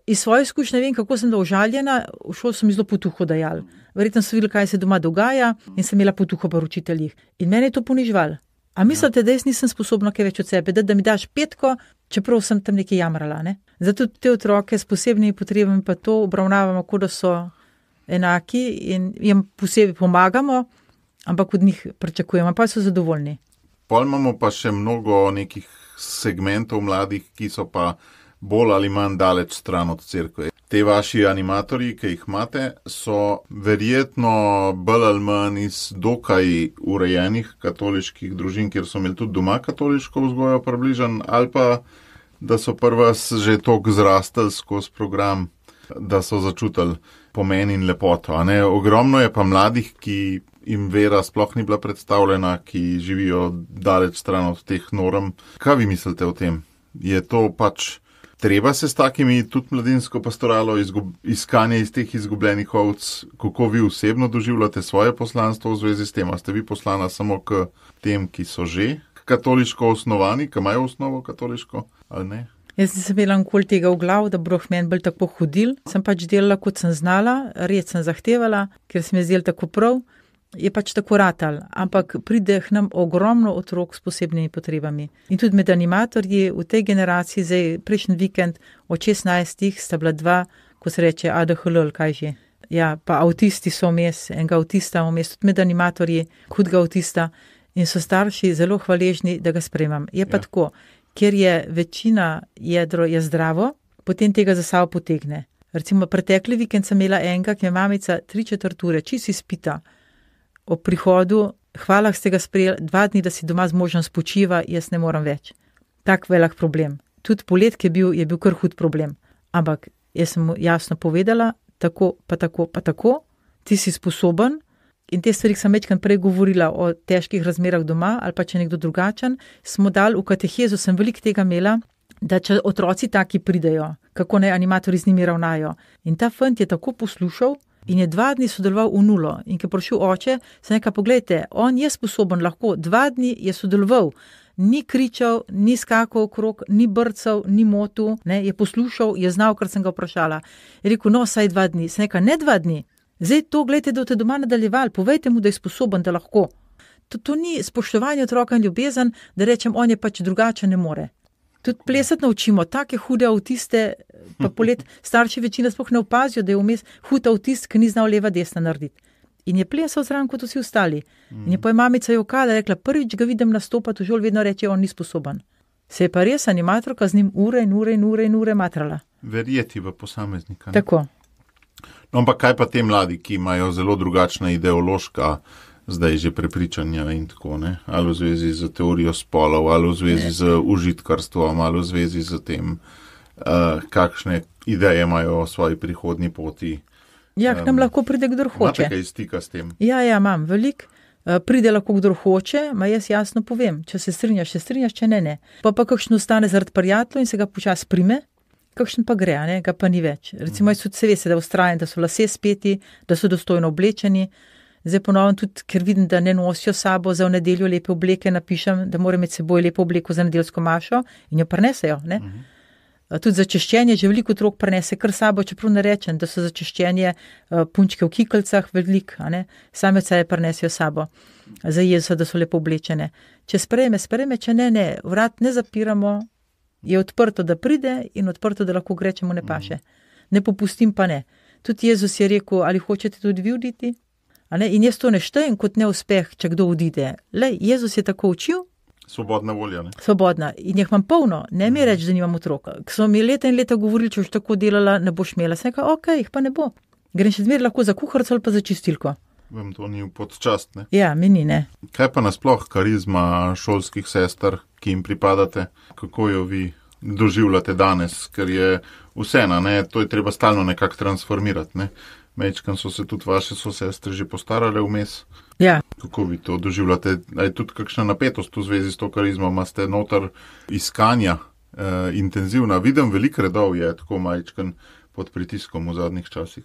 Speaker 3: iz svoje izkušnje vem, kako sem bila užaljena, v šoli so mi zelo potuho dajali. Verjetno so videli, kaj se doma dogaja in sem imela potuho pri učiteljih. In meni je to ponižval. A mislite, da jaz nisem sposobna kaj več od sebe, da, da mi daš petko, čeprav sem tam nekaj jamrala, ne? Zato te otroke s posebnimi potrebami pa to obravnavamo, kot da so enaki in jim posebej pomagamo, ampak od njih pričakujemo, pa so zadovoljni.
Speaker 1: Pol imamo pa še mnogo nekih segmentov mladih, ki so pa bolj ali manj daleč stran od cerkve. Te vaši animatorji, ki jih imate, so verjetno bolj ali manj iz dokaj urejenih katoliških družin, kjer so imeli tudi doma katoliško vzgojo približan, ali pa da so pri vas že toliko zrastali skozi program, da so začutili pomen in lepoto. A ne? Ogromno je pa mladih, ki jim vera sploh ni bila predstavljena, ki živijo daleč stran od teh norm. Kaj vi mislite o tem? Je to pač treba se s takimi tudi mladinsko pastoralo izgub, iskanje iz teh izgubljenih ovc? Kako vi osebno doživljate svoje poslanstvo v zvezi s tem? A ste vi poslana samo k tem, ki so že katoliško osnovani, ki imajo osnovo katoliško, ali ne?
Speaker 3: Jaz nisem imela nikoli tega v glavu, da boh meni bolj tako hodil. Sem pač delala, kot sem znala, red sem zahtevala, ker sem je zdel tako prav. Je pač tako ratal, ampak pride k nam ogromno otrok s posebnimi potrebami. In tudi med animatorji v tej generaciji, zdaj prejšnji vikend od šestnajstih sta bila dva, ko se reče A D H L, kaj že. Ja, pa avtisti so vmes, enega avtista vmes, tudi med animatorji, hudega avtista in so starši zelo hvaležni, da ga sprejemam. Je pa ja. Tako, ker je večina jedro je zdravo, potem tega za sabo potegne. Recimo pretekli vikend sem imela enega, ki je mamica tri četrt ure, čisi spita. Ob prihodu, hvala, ste ga sprejeli, dva dni, da si doma z možem spočiva, jaz ne moram več. Tak velik problem. Tudi polet, ki je bil, je bil kar hud problem. Ampak jaz sem mu jasno povedala, tako, pa tako, pa tako, ti si sposoben in te stvari, ki sem večkrat prej govorila o težkih razmerah doma ali pa če nekdo drugačen, smo dali v katehezu, sem veliko tega imela, da če otroci taki pridejo, kako naj animatorji z njimi ravnajo. In ta fant je tako poslušal, in je dva dni sodeloval v nulo. In ko je prišel oče, sem rekla, poglejte, on je sposoben, lahko dva dni je sodeloval. Ni kričal, ni skakal okrog, ni brcal, ni motil, ne, je poslušal, je znal, kar sem ga vprašala. Je rekel, no, saj dva dni. Sem rekla, ne dva dni. Zdaj to, gledajte, da boste doma nadaljevali, povejte mu, da je sposoben, da lahko. To, to ni spoštovanje otroka in ljubezen, da rečem, on je pač drugače, ne more. Tudi plesati naučimo, take hude avtiste, pa polet starši večina sploh ne opazijo, da je vmes hud avtist, ki ni znal leva desna narediti. In je plesal zraven kot vsi ostali. Mm. In je pa je mamica jokala, rekla, prvič ga vidim nastopati, v žol vedno reče, on ni sposoben. Se je pa res animatorka z njim ure in ure in ure in ure matrala.
Speaker 1: Verjeti v posameznika. Ne?
Speaker 3: Tako.
Speaker 1: No, ampak kaj pa te mladi, ki imajo zelo drugačna ideološka zdaj že prepričanja in tako, ne? Ali v zvezi z teorijo spolov, ali v zvezi ne. Z užitkarstvom, ali v zvezi z tem, uh, kakšne ideje imajo o svoji prihodnji poti.
Speaker 3: Ja, k nam um, lahko pride, kdor hoče.
Speaker 1: Imate kaj stika s tem?
Speaker 3: Ja, ja, imam velik. Uh, pride lahko, kdor hoče, ma jaz jasno povem, če se strinjaš, se strinjaš, če ne, ne. Pa pa kakšen ostane zaradi prijateljev in se ga počas prime, kakšen pa gre, ne, ga pa ni več. Recimo, jaz tudi se veste, da ustrajam, da so lase speti, da so dostojno oblečeni. Zdaj ponovno tudi, ker vidim, da ne nosijo sabo za v nedeljo lepe obleke, napišem, da mora imeti seboj lepo obleko za nedeljsko mašo in jo prinesejo. Ne? Uh-huh. Tudi za češčenje že veliko otrok prinese kar sabo, čeprav ne rečem, da so za češčenje uh, punčke v kikljcah velik, a ne? Same se je prinesejo sabo za Jezusa, da so lepo oblečene. Če sprejme, sprejme, če ne, ne, vrat ne zapiramo, je odprto, da pride in odprto, da lahko grečemo ne paše. Uh-huh. Ne popustim pa ne. Tudi Jezus je rekel, ali hočete tudi vi oditi? In jaz to ne štejem kot neuspeh, če kdo odide. Lej, Jezus je tako učil.
Speaker 1: Svobodna volja, ne?
Speaker 3: Svobodna. In jih imam polno. Ne mi reči, da nimam otroka. Ko so mi leta in leta govorili, če boš tako delala, ne boš imela. Sem rekla, ok, jih pa ne bo. Grem še zmer lahko za kuharico ali pa za čistilko.
Speaker 1: Vem, to ni podčast, ne?
Speaker 3: Ja, meni ne.
Speaker 1: Kaj pa nasploh karizma šolskih sester, ki jim pripadate? Kako jo vi doživljate danes? Ker je vseeno, ne? To je treba stalno nekako transformirati, ne? Mečkam so se tudi vaše sosestre že postarale vmes.
Speaker 3: Ja.
Speaker 1: Kako vi to doživljate? Je tudi kakšna napetost v zvezi s to karizmo? Imate noter iskanja eh, intenzivna? Vidim, veliko redov je tako majčkan pod pritiskom v zadnjih časih. No?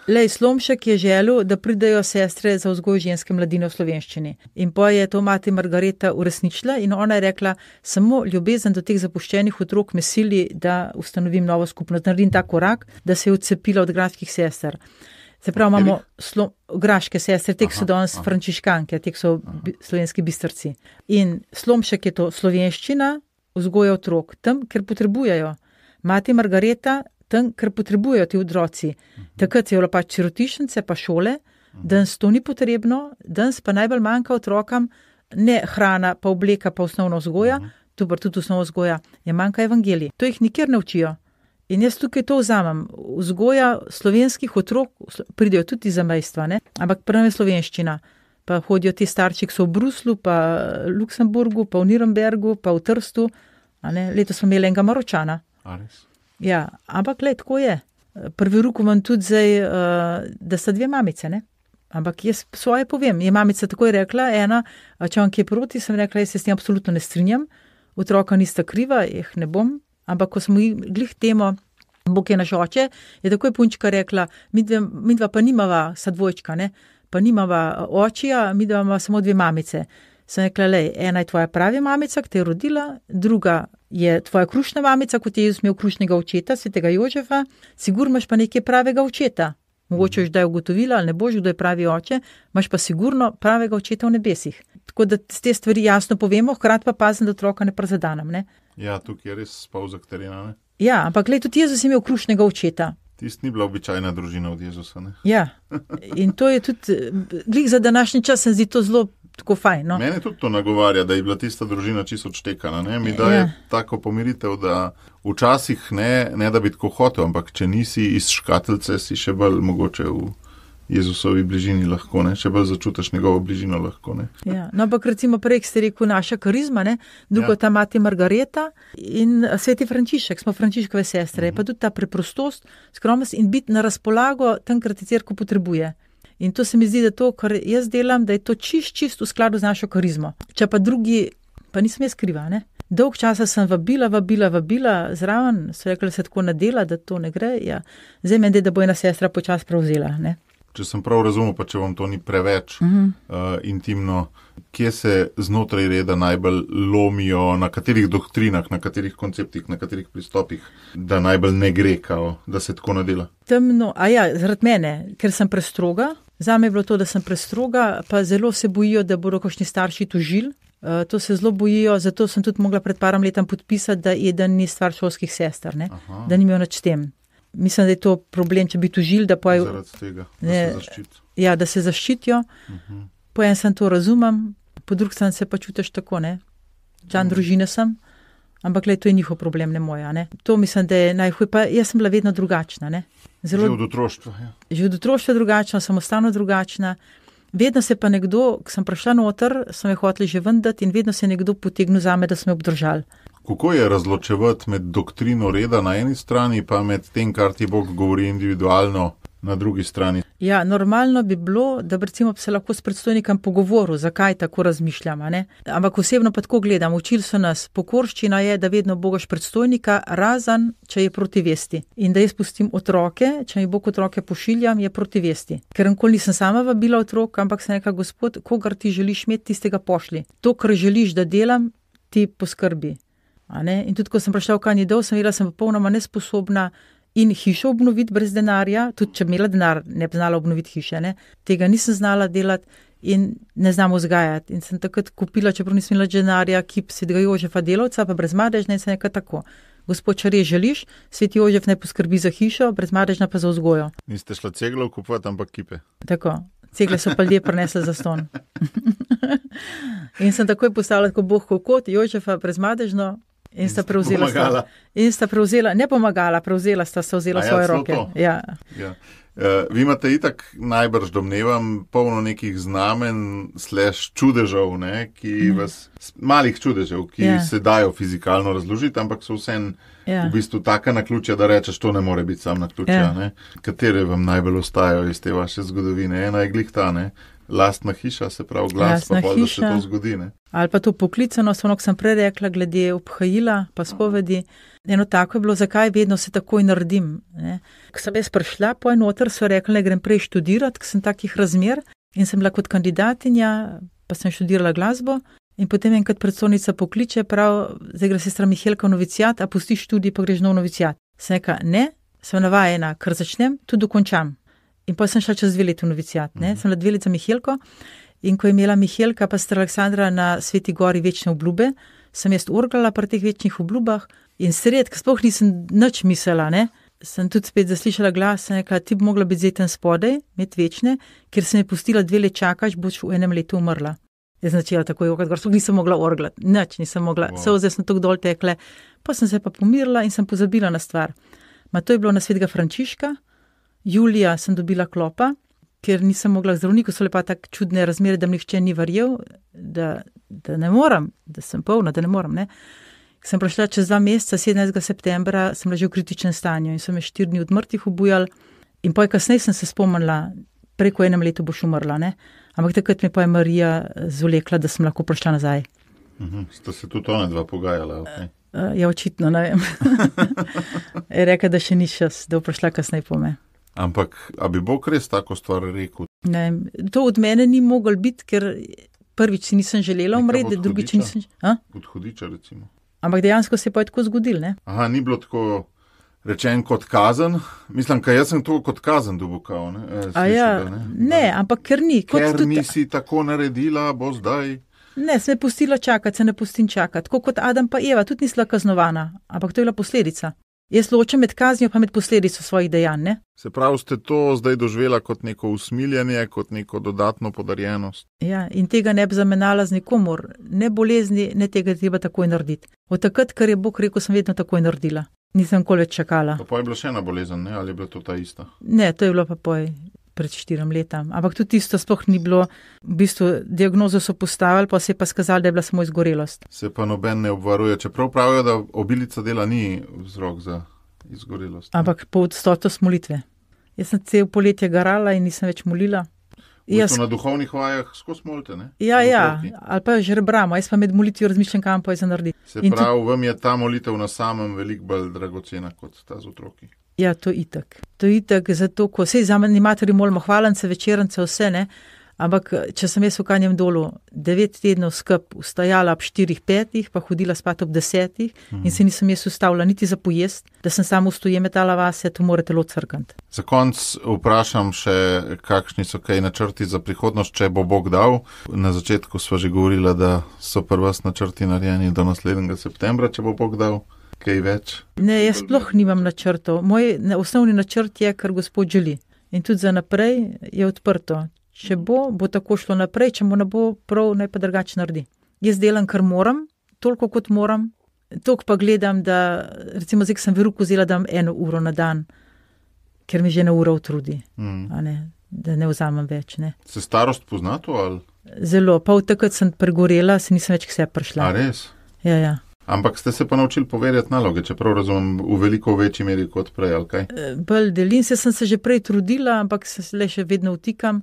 Speaker 3: Lej, Slomšek je želel, da pridejo sestre za vzgoj ženske mladine v slovenščini. In pa je to mati Margareta uresničila in ona je rekla, samo ljubezen do teh zapuščenih otrok me sili, da ustanovim novo skupnost, naredim ta korak, da se je odcepila od graških sester. Se pravi, imamo slo, graške sestre, tek so danes frančiškanke, tek so bi, slovenski bistrci. In Slomšek je to slovenščina, vzgoja otrok, tam, ker potrebujejo. Mati Margareta, tam, ker potrebujejo ti otroci. Takrat je bilo pač sirotišnice, pa šole, danes to ni potrebno, danes pa najbolj manjka otrokam ne hrana, pa obleka, pa osnovna vzgoja, tu pa tudi osnovna vzgoja, je manjka evangelij. To jih nikjer ne učijo. In jaz tukaj to vzamem. Vzgoja slovenskih otrok pridejo tudi za zamejstva, ne? Ampak prva je slovenščina. Pa hodijo ti starči, ki so v Bruslu, pa Luksemburgu, pa v Nürnbergu, pa v Trstu. A ne? Letos smo imeli enega Maročana.
Speaker 1: A res?
Speaker 3: Ja, ampak le, tako je. Prvi ruku imam tudi zdaj, uh, da sta dve mamice, ne? Ampak jaz svoje povem. Je mamica takoj rekla, ena, če vam kje proti, sem rekla, jaz se s tem absolutno ne strinjam. Otroka nista kriva, jih ne bom. Ampak ko smo glih temo, Bog je naš oče, je takoj punčka rekla, midva, midva pa nimava, sa dvojčka, ne? Pa nimava očija, midva ima samo dve mamice. Sem rekla, lej, ena je tvoja pravi mamica, ki te je rodila, druga je tvoja krušna mamica, kot je Jezus imel krušnega očeta, svetega Jožefa, sigurno imaš pa nekaj pravega očeta. Mogoče už da je ugotovila, ali ne boš, kdo je pravi oče, imaš pa sigurno pravega očeta v nebesih. Tako da te stvari jasno povemo, hkrati pa pazim, da otroka ne prezadanam, ne?
Speaker 1: Ja, tukaj je res spolzak terena, ne?
Speaker 3: Ja, ampak gled, tudi Jezus je imel krušnega očeta.
Speaker 1: Tist ni bila običajna družina od Jezusa, ne?
Speaker 3: Ja, in to je tudi, glih za današnji čas se zdi to zelo tako fajn, no?
Speaker 1: Mene tudi to nagovarja, da je bila tista družina čisto odštekana, ne? Mi daje
Speaker 3: Ja.
Speaker 1: tako pomiritev, da včasih ne, ne da bi tako hotel, ampak če nisi iz škatlice, si še bolj mogoče v Jezusovi bližini lahko, ne? Še bolj začutiš njegovo bližino lahko, ne?
Speaker 3: Ja, no, ampak recimo prej, ste rekel, naša karizma, ne, drugo
Speaker 1: Ja.
Speaker 3: ta mati Margareta in sveti Frančišek, smo Frančiškove sestre, je pa tudi ta preprostost, skromnost in biti na razpolago tam, kar ti cerkev potrebuje. In to se mi zdi, da to, kar jaz delam, da je to čist, čist v skladu z našo karizmo. Če pa drugi, pa nisem jaz kriva, ne. Dolg časa sem vabila, vabila, vabila zraven, so rekli, da se tako nadela, da to ne gre, ja. Zdaj meni, da bo ena sestra počas prevzela, ne.
Speaker 1: Če sem prav razumel, pa če vam to ni preveč uh-huh. uh, intimno, kje se znotraj reda najbolj lomijo, na katerih doktrinah, na katerih konceptih, na katerih pristopih, da najbolj ne gre, kao, da se tako nadela?
Speaker 3: Temno, a ja, zaradi mene, ker sem prestroga, zame je bilo to, da sem prestroga, pa zelo se bojijo, da bodo kakšni starši tožili. Uh, to se zelo bojijo, zato sem tudi mogla pred parom letom podpisati, da Eden ni stvar šolskih sester, ne? Da ni imel nič s tem. Mislim, da je to problem, če bi tožili, da poje...
Speaker 1: Zaradi tega, da
Speaker 3: ne,
Speaker 1: se zaščiti.
Speaker 3: Ja, da se zaščitijo. Uh-huh. Po en sem to razumem, po drug sem se pa čutiš tako, ne. Član uh-huh. družine sem, ampak le, to je njihov problem, ne moja, ne. To mislim, da je najhuj, pa jaz sem bila vedno drugačna, ne. Zelo...
Speaker 1: Že od otroštva, ja.
Speaker 3: Že od otroštva drugačna, samostalno drugačna. Vedno se pa nekdo, ko sem prišla noter, so me hoteli že vendati in vedno se je nekdo potegnil zame, da so me obdržali.
Speaker 1: Kako je razločevati med doktrino reda na eni strani, pa med tem, kar ti Bog govori individualno na drugi strani?
Speaker 3: Ja, normalno bi bilo, da bi recimo se lahko s predstojnikom pogovoril, zakaj tako razmišljam, a ne? Ampak osebno pa tako gledam, učili so nas, pokorščina je, da vedno bogaš predstojnika, razen, če je proti vesti. In da jaz pustim otroke, če mi Bog otroke pošiljam, je proti vesti. Ker nikoli nisem sama vabila otrok, ampak sem rekla, Gospod, kogar ti želiš imeti, tistega pošli. To, kar želiš, da delam, ti poskrbi. A ne? In tudi, ko sem prišla v Kanidov, sem videla, sem popolnoma nesposobna in hišo obnoviti brez denarja, tudi če bi imela denar, ne bi znala obnoviti hiše, ne. Tega nisem znala delati in ne znam vzgajati. In sem takrat kupila, čeprav nisem imela denarja, kip svetega Jožefa delavca, pa brez madežna in sem rekla tako. Gospod, če res želiš, sveti Jožef naj poskrbi za hišo, brez madežna pa za vzgojo.
Speaker 1: Niste šla ceglov kupovati, ampak kipe.
Speaker 3: Tako. Cegle so pa ljudje prinesli za ston. In sem takoj postavila tako Bog kot Jožefa brez madežno. In sta prevzela, sta, in sta prevzela, ne pomagala, prevzela sta se vzela
Speaker 1: ja,
Speaker 3: svoje roke. Ja.
Speaker 1: Ja. Uh, vi imate itak najbrž domnevam polno nekih znamen slash čudežev, ne, ki mm. vas, malih čudežev, ki ja. se dajo fizikalno razložiti, ampak so vsem ja. v bistvu taka naključja, da rečeš, to ne more biti sam naključja. Ja. Ne. Katere vam najbolj ostajajo iz te vaše zgodovine? Ena je glih ta, ne, Lastna hiša, se pravi glas, pa pol, da se to zgodi, ne?
Speaker 3: Ali pa to poklicano, ono, ko sem prej rekla, glede obhajila, pa spovedi. Eno tako je bilo, zakaj vedno se takoj naredim. Ne? Ko sem jaz prišla po enoter, so rekli, da grem prej študirati, ker sem takih razmer in sem bila kot kandidatinja, pa sem študirala glasbo in potem enkrat predstojnica pokliče, prav, zdaj gre sestra Mihelka v novicijat, a pustiš študij, pa greš nov novicijat. Sem rekla, ne, sem navajena, ker začnem, tudi dokončam. In potem sem šla čez dve leti v novicijat, ne, mm. sem bila dve leti za Mihelko in ko je imela Mihelka pa sestra Aleksandra na Sveti gori večne obljube, sem jaz urglala pri teh večnih obljubah in sred, ker sploh nisem nič mislila, ne, sem tudi spet zaslišala glas, sem rekla, ti bi mogla biti zdaj tam spodaj, imeti večne, ker sem je pustila dve let čakaš, boš v enem letu umrla. Jaz sem začela tako jokati, sploh nisem mogla urglati, nič nisem mogla, wow. Solze sem tako dol tekle, pa sem se pa pomirila in sem pozabila na stvar. Ma to je bilo na Svetega Frančiška, julija sem dobila klopa, ker nisem mogla k zdravniku, so lepa tak čudne razmere, da mi nihče ni verjel, da, da ne moram, da sem polna, da ne moram, ne. Sem prišla čez dva meseca, sedemnajstega septembra, sem bila že v kritičnem stanju in so me štiri dni od mrtvih ubujali in potem kasneje sem se spomnila, preko enem letu boš umrla, ne. Ampak takrat mi pa je Marija zvlekla, da sem lahko prišla nazaj.
Speaker 1: Mhm, sta se tudi ona dva pogajala, ok.
Speaker 3: Uh, ja, očitno, ne vem. Je rekla, da še ni čas, da bo prišla kasneje po me.
Speaker 1: Ampak, a bi Bog res tako stvar rekel?
Speaker 3: Ne, to od mene ni moglo biti, ker prvič si nisem želela umreti, drugič nisem... A?
Speaker 1: Od hudiča, recimo.
Speaker 3: Ampak dejansko se je pa tako zgodil, ne?
Speaker 1: Aha, ni bilo tako rečen kot kazen? Mislim, kaj jaz sem to kot kazen dobukal, ne? E,
Speaker 3: a ja, ne, ne, ampak ker ni.
Speaker 1: Ker
Speaker 3: tudi...
Speaker 1: nisi tako naredila, bo zdaj...
Speaker 3: Ne, se je pustila čakati, se ne pustim čakati. Tako kot Adam pa Eva, tudi nisla kaznovana, ampak to je bila posledica. Jaz ločem med kaznijo pa med posledico svojih dejanj, ne?
Speaker 1: Se pravi, ste to zdaj doživela kot neko usmiljanje, kot neko dodatno podarjenost?
Speaker 3: Ja, in tega ne bi zamenjala z nikomor, ne bolezni, ne tega treba takoj narediti. Od takrat, ker je Bog rekel, sem vedno takoj naredila. Nisem nikoli več čakala.
Speaker 1: Pa je bila še ena bolezen, ne? Ali je bila to ta ista?
Speaker 3: Ne, to je bilo pa poj pred štirim letam. Ampak tudi isto sploh ni bilo, v bistvu diagnozo so postavili, pa se je pa skazali, da je bila samo izgorelost.
Speaker 1: Se pa noben ne obvaruje, čeprav pravijo, da obilica dela ni vzrok za izgorelost.
Speaker 3: Ampak po odstotost molitve. Jaz sem cel poletje garala in nisem več molila.
Speaker 1: Jaz... Na duhovnih vajah skozi molite, ne?
Speaker 3: Ja, ja, ali pa že rebramo, jaz pa med molitvijo razmišljam, kam pa je za narediti.
Speaker 1: Se in pravi, tu... vam je ta molitev na samem veliko bolj dragocena kot ta z otroki.
Speaker 3: Ja, to itak. To itak, zato, ko vse za animatorji molimo hvalence, večerance, vse, ne, ampak če sem jaz v Kanjem Dolu devet tednov skup ustajala ob štirih, petih, pa hodila spat ob desetih mm. in se nisem jaz ustavila niti za pojest, da sem samo stoje metala vase, to more telo crkant. Za
Speaker 1: konc vprašam še, kakšni so kaj načrti za prihodnost, če bo Bog dal. Na začetku sva že govorila, da so pri vas načrti narejeni do naslednjega septembra, če bo Bog dal. Kaj več?
Speaker 3: Ne, jaz sploh nimam načrtov. Moj osnovni načrt je, kar Gospod želi. In tudi za naprej je odprto. Če bo, bo tako šlo naprej, če mu ne bo prav, naj pa drugače naredi. Jaz delam, kar moram, toliko kot moram. Toliko pa gledam, da recimo zdaj, sem veruko vzela, da imam eno uro na dan, ker mi že ena ura utrudi, mm. a ne, da ne vzamem več. Ne.
Speaker 1: Se starost pozna to, ali?
Speaker 3: Zelo. Pa v takrat sem pregorela, se nisem več k sebi prišla.
Speaker 1: A res?
Speaker 3: Ja, ja.
Speaker 1: Ampak ste se pa naučili poverjati naloge, čeprav razumem v veliko večji meri kot prej, ali kaj?
Speaker 3: Bolj delin se, sem se že prej trudila, ampak se le še vedno vtikam.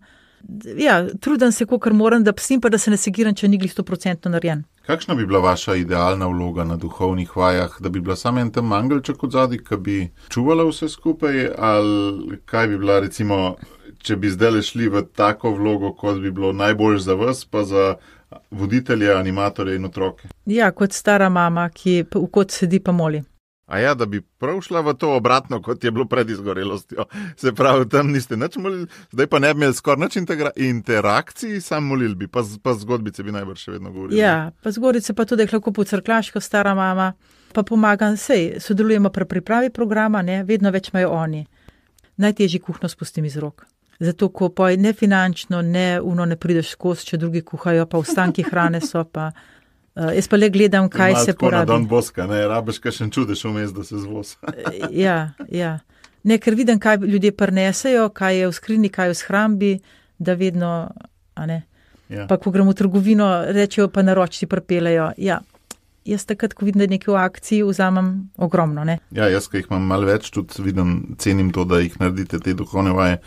Speaker 3: Ja, trudim se, kolikor moram, da psim pa, da se ne segiram, če ni glih sto procentno narejen.
Speaker 1: Kakšna bi bila vaša idealna vloga na duhovnih vajah, da bi bila samo en tam angelček od zadaj, ki bi čuvala vse skupaj, ali kaj bi bila recimo, če bi zdaj šli v tako vlogo, kot bi bilo najbolj za vas, pa za voditelje, animatorje in otroke?
Speaker 3: Ja, kot stara mama, ki v kot sedi pa moli.
Speaker 1: A ja, da bi prav šla v to obratno, kot je bilo pred izgorelostjo. Se pravi, tam niste nič molili, zdaj pa ne bi imeli skoraj nič integra- interakcij, sam molili bi, pa, pa zgodbice bi najbrž še vedno govorili.
Speaker 3: Ja, pa zgodbice pa tudi, lahko pocrklaš, kot stara mama, pa pomagam, sej, sodelujemo pri pripravi programa, ne, vedno več imajo oni. Najtežji kuhno spustim iz rok. Zato, ko pa ne finančno, ne uno ne prideš skozi, če drugi kuhajo, pa ostanki hrane so, pa uh, jaz pa le gledam, kaj se porabi.
Speaker 1: Na Don Boska, ne, rabiš kakšen čudež vmes, da se zvoz.
Speaker 3: Ja, ja. Ne, ker vidim, kaj ljudje prinesejo, kaj je v skrini, kaj je v shrambi, da vedno, a ne. Ja. Pa ko gremo v trgovino, rečejo, pa na roč ti pripeljejo. Ja, jaz takrat, ko vidim, da nekaj v akciji, vzamem ogromno, ne.
Speaker 1: Ja, jaz, ki jih imam malo več, tudi vidim, cenim to, da jih naredite te duhovne vaje.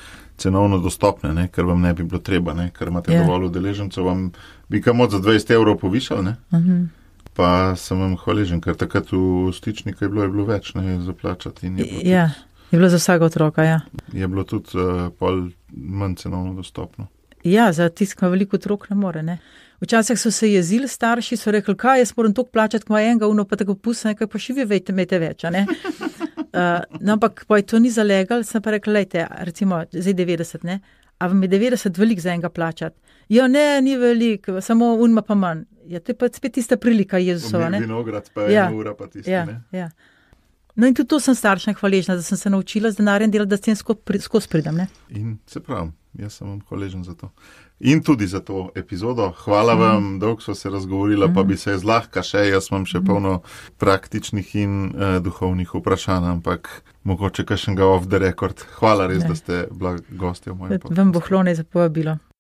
Speaker 1: cenovno dostopne, ne, ker vam ne bi bilo treba, ne, ker imate
Speaker 3: Ja.
Speaker 1: dovolj udeležencev, vam bi kamot za dvajset evrov povišali, ne.
Speaker 3: Mhm.
Speaker 1: Pa sem vam hvaležen, ker takrat v Stičniku je bilo, je bilo več, ne, za plačati. In je bilo
Speaker 3: Ja, je bilo za vsega otroka, ja.
Speaker 1: tudi, je bilo tudi uh, pol manj cenovno dostopno.
Speaker 3: Ja, za tisto, ki ima veliko otrok, ne more, ne. Včasih so se jezili starši, so rekli, kaj jaz moram toliko plačati, ko ima enega, uno pa tako pusta, nekaj pa še vi vejte, imejte več, a ne. Uh, no, ampak pa je to ni zalegal, sem pa rekla, lejte, recimo, zdaj devetdeset, ne, a vam je devetdeset velik za enega plačati? Ja, ne, ni velik, samo un ima pa manj. Ja, to je pa spet tista prilika Jezusova, ne.
Speaker 1: Vinograd pa
Speaker 3: Ja,
Speaker 1: ena ura pa tisti,
Speaker 3: Ja,
Speaker 1: ne.
Speaker 3: ja. No in tudi to sem staršem hvaležna, da sem se naučila z denarjem delati, da s tem skozi pri, skozi pridem, ne.
Speaker 1: In se pravim, jaz sem vam hvaležen za to. In tudi za to epizodo. Hvala mm. vam, dolgo smo se razgovorila, mm. pa bi se zlahka še, jaz imam še mm. polno praktičnih in uh, duhovnih vprašanj, ampak mogoče kakšnega off the record. Hvala res,
Speaker 3: Ne.
Speaker 1: da ste bila gostja v mojem podcastu.
Speaker 3: Vam bo hlone za povabilo.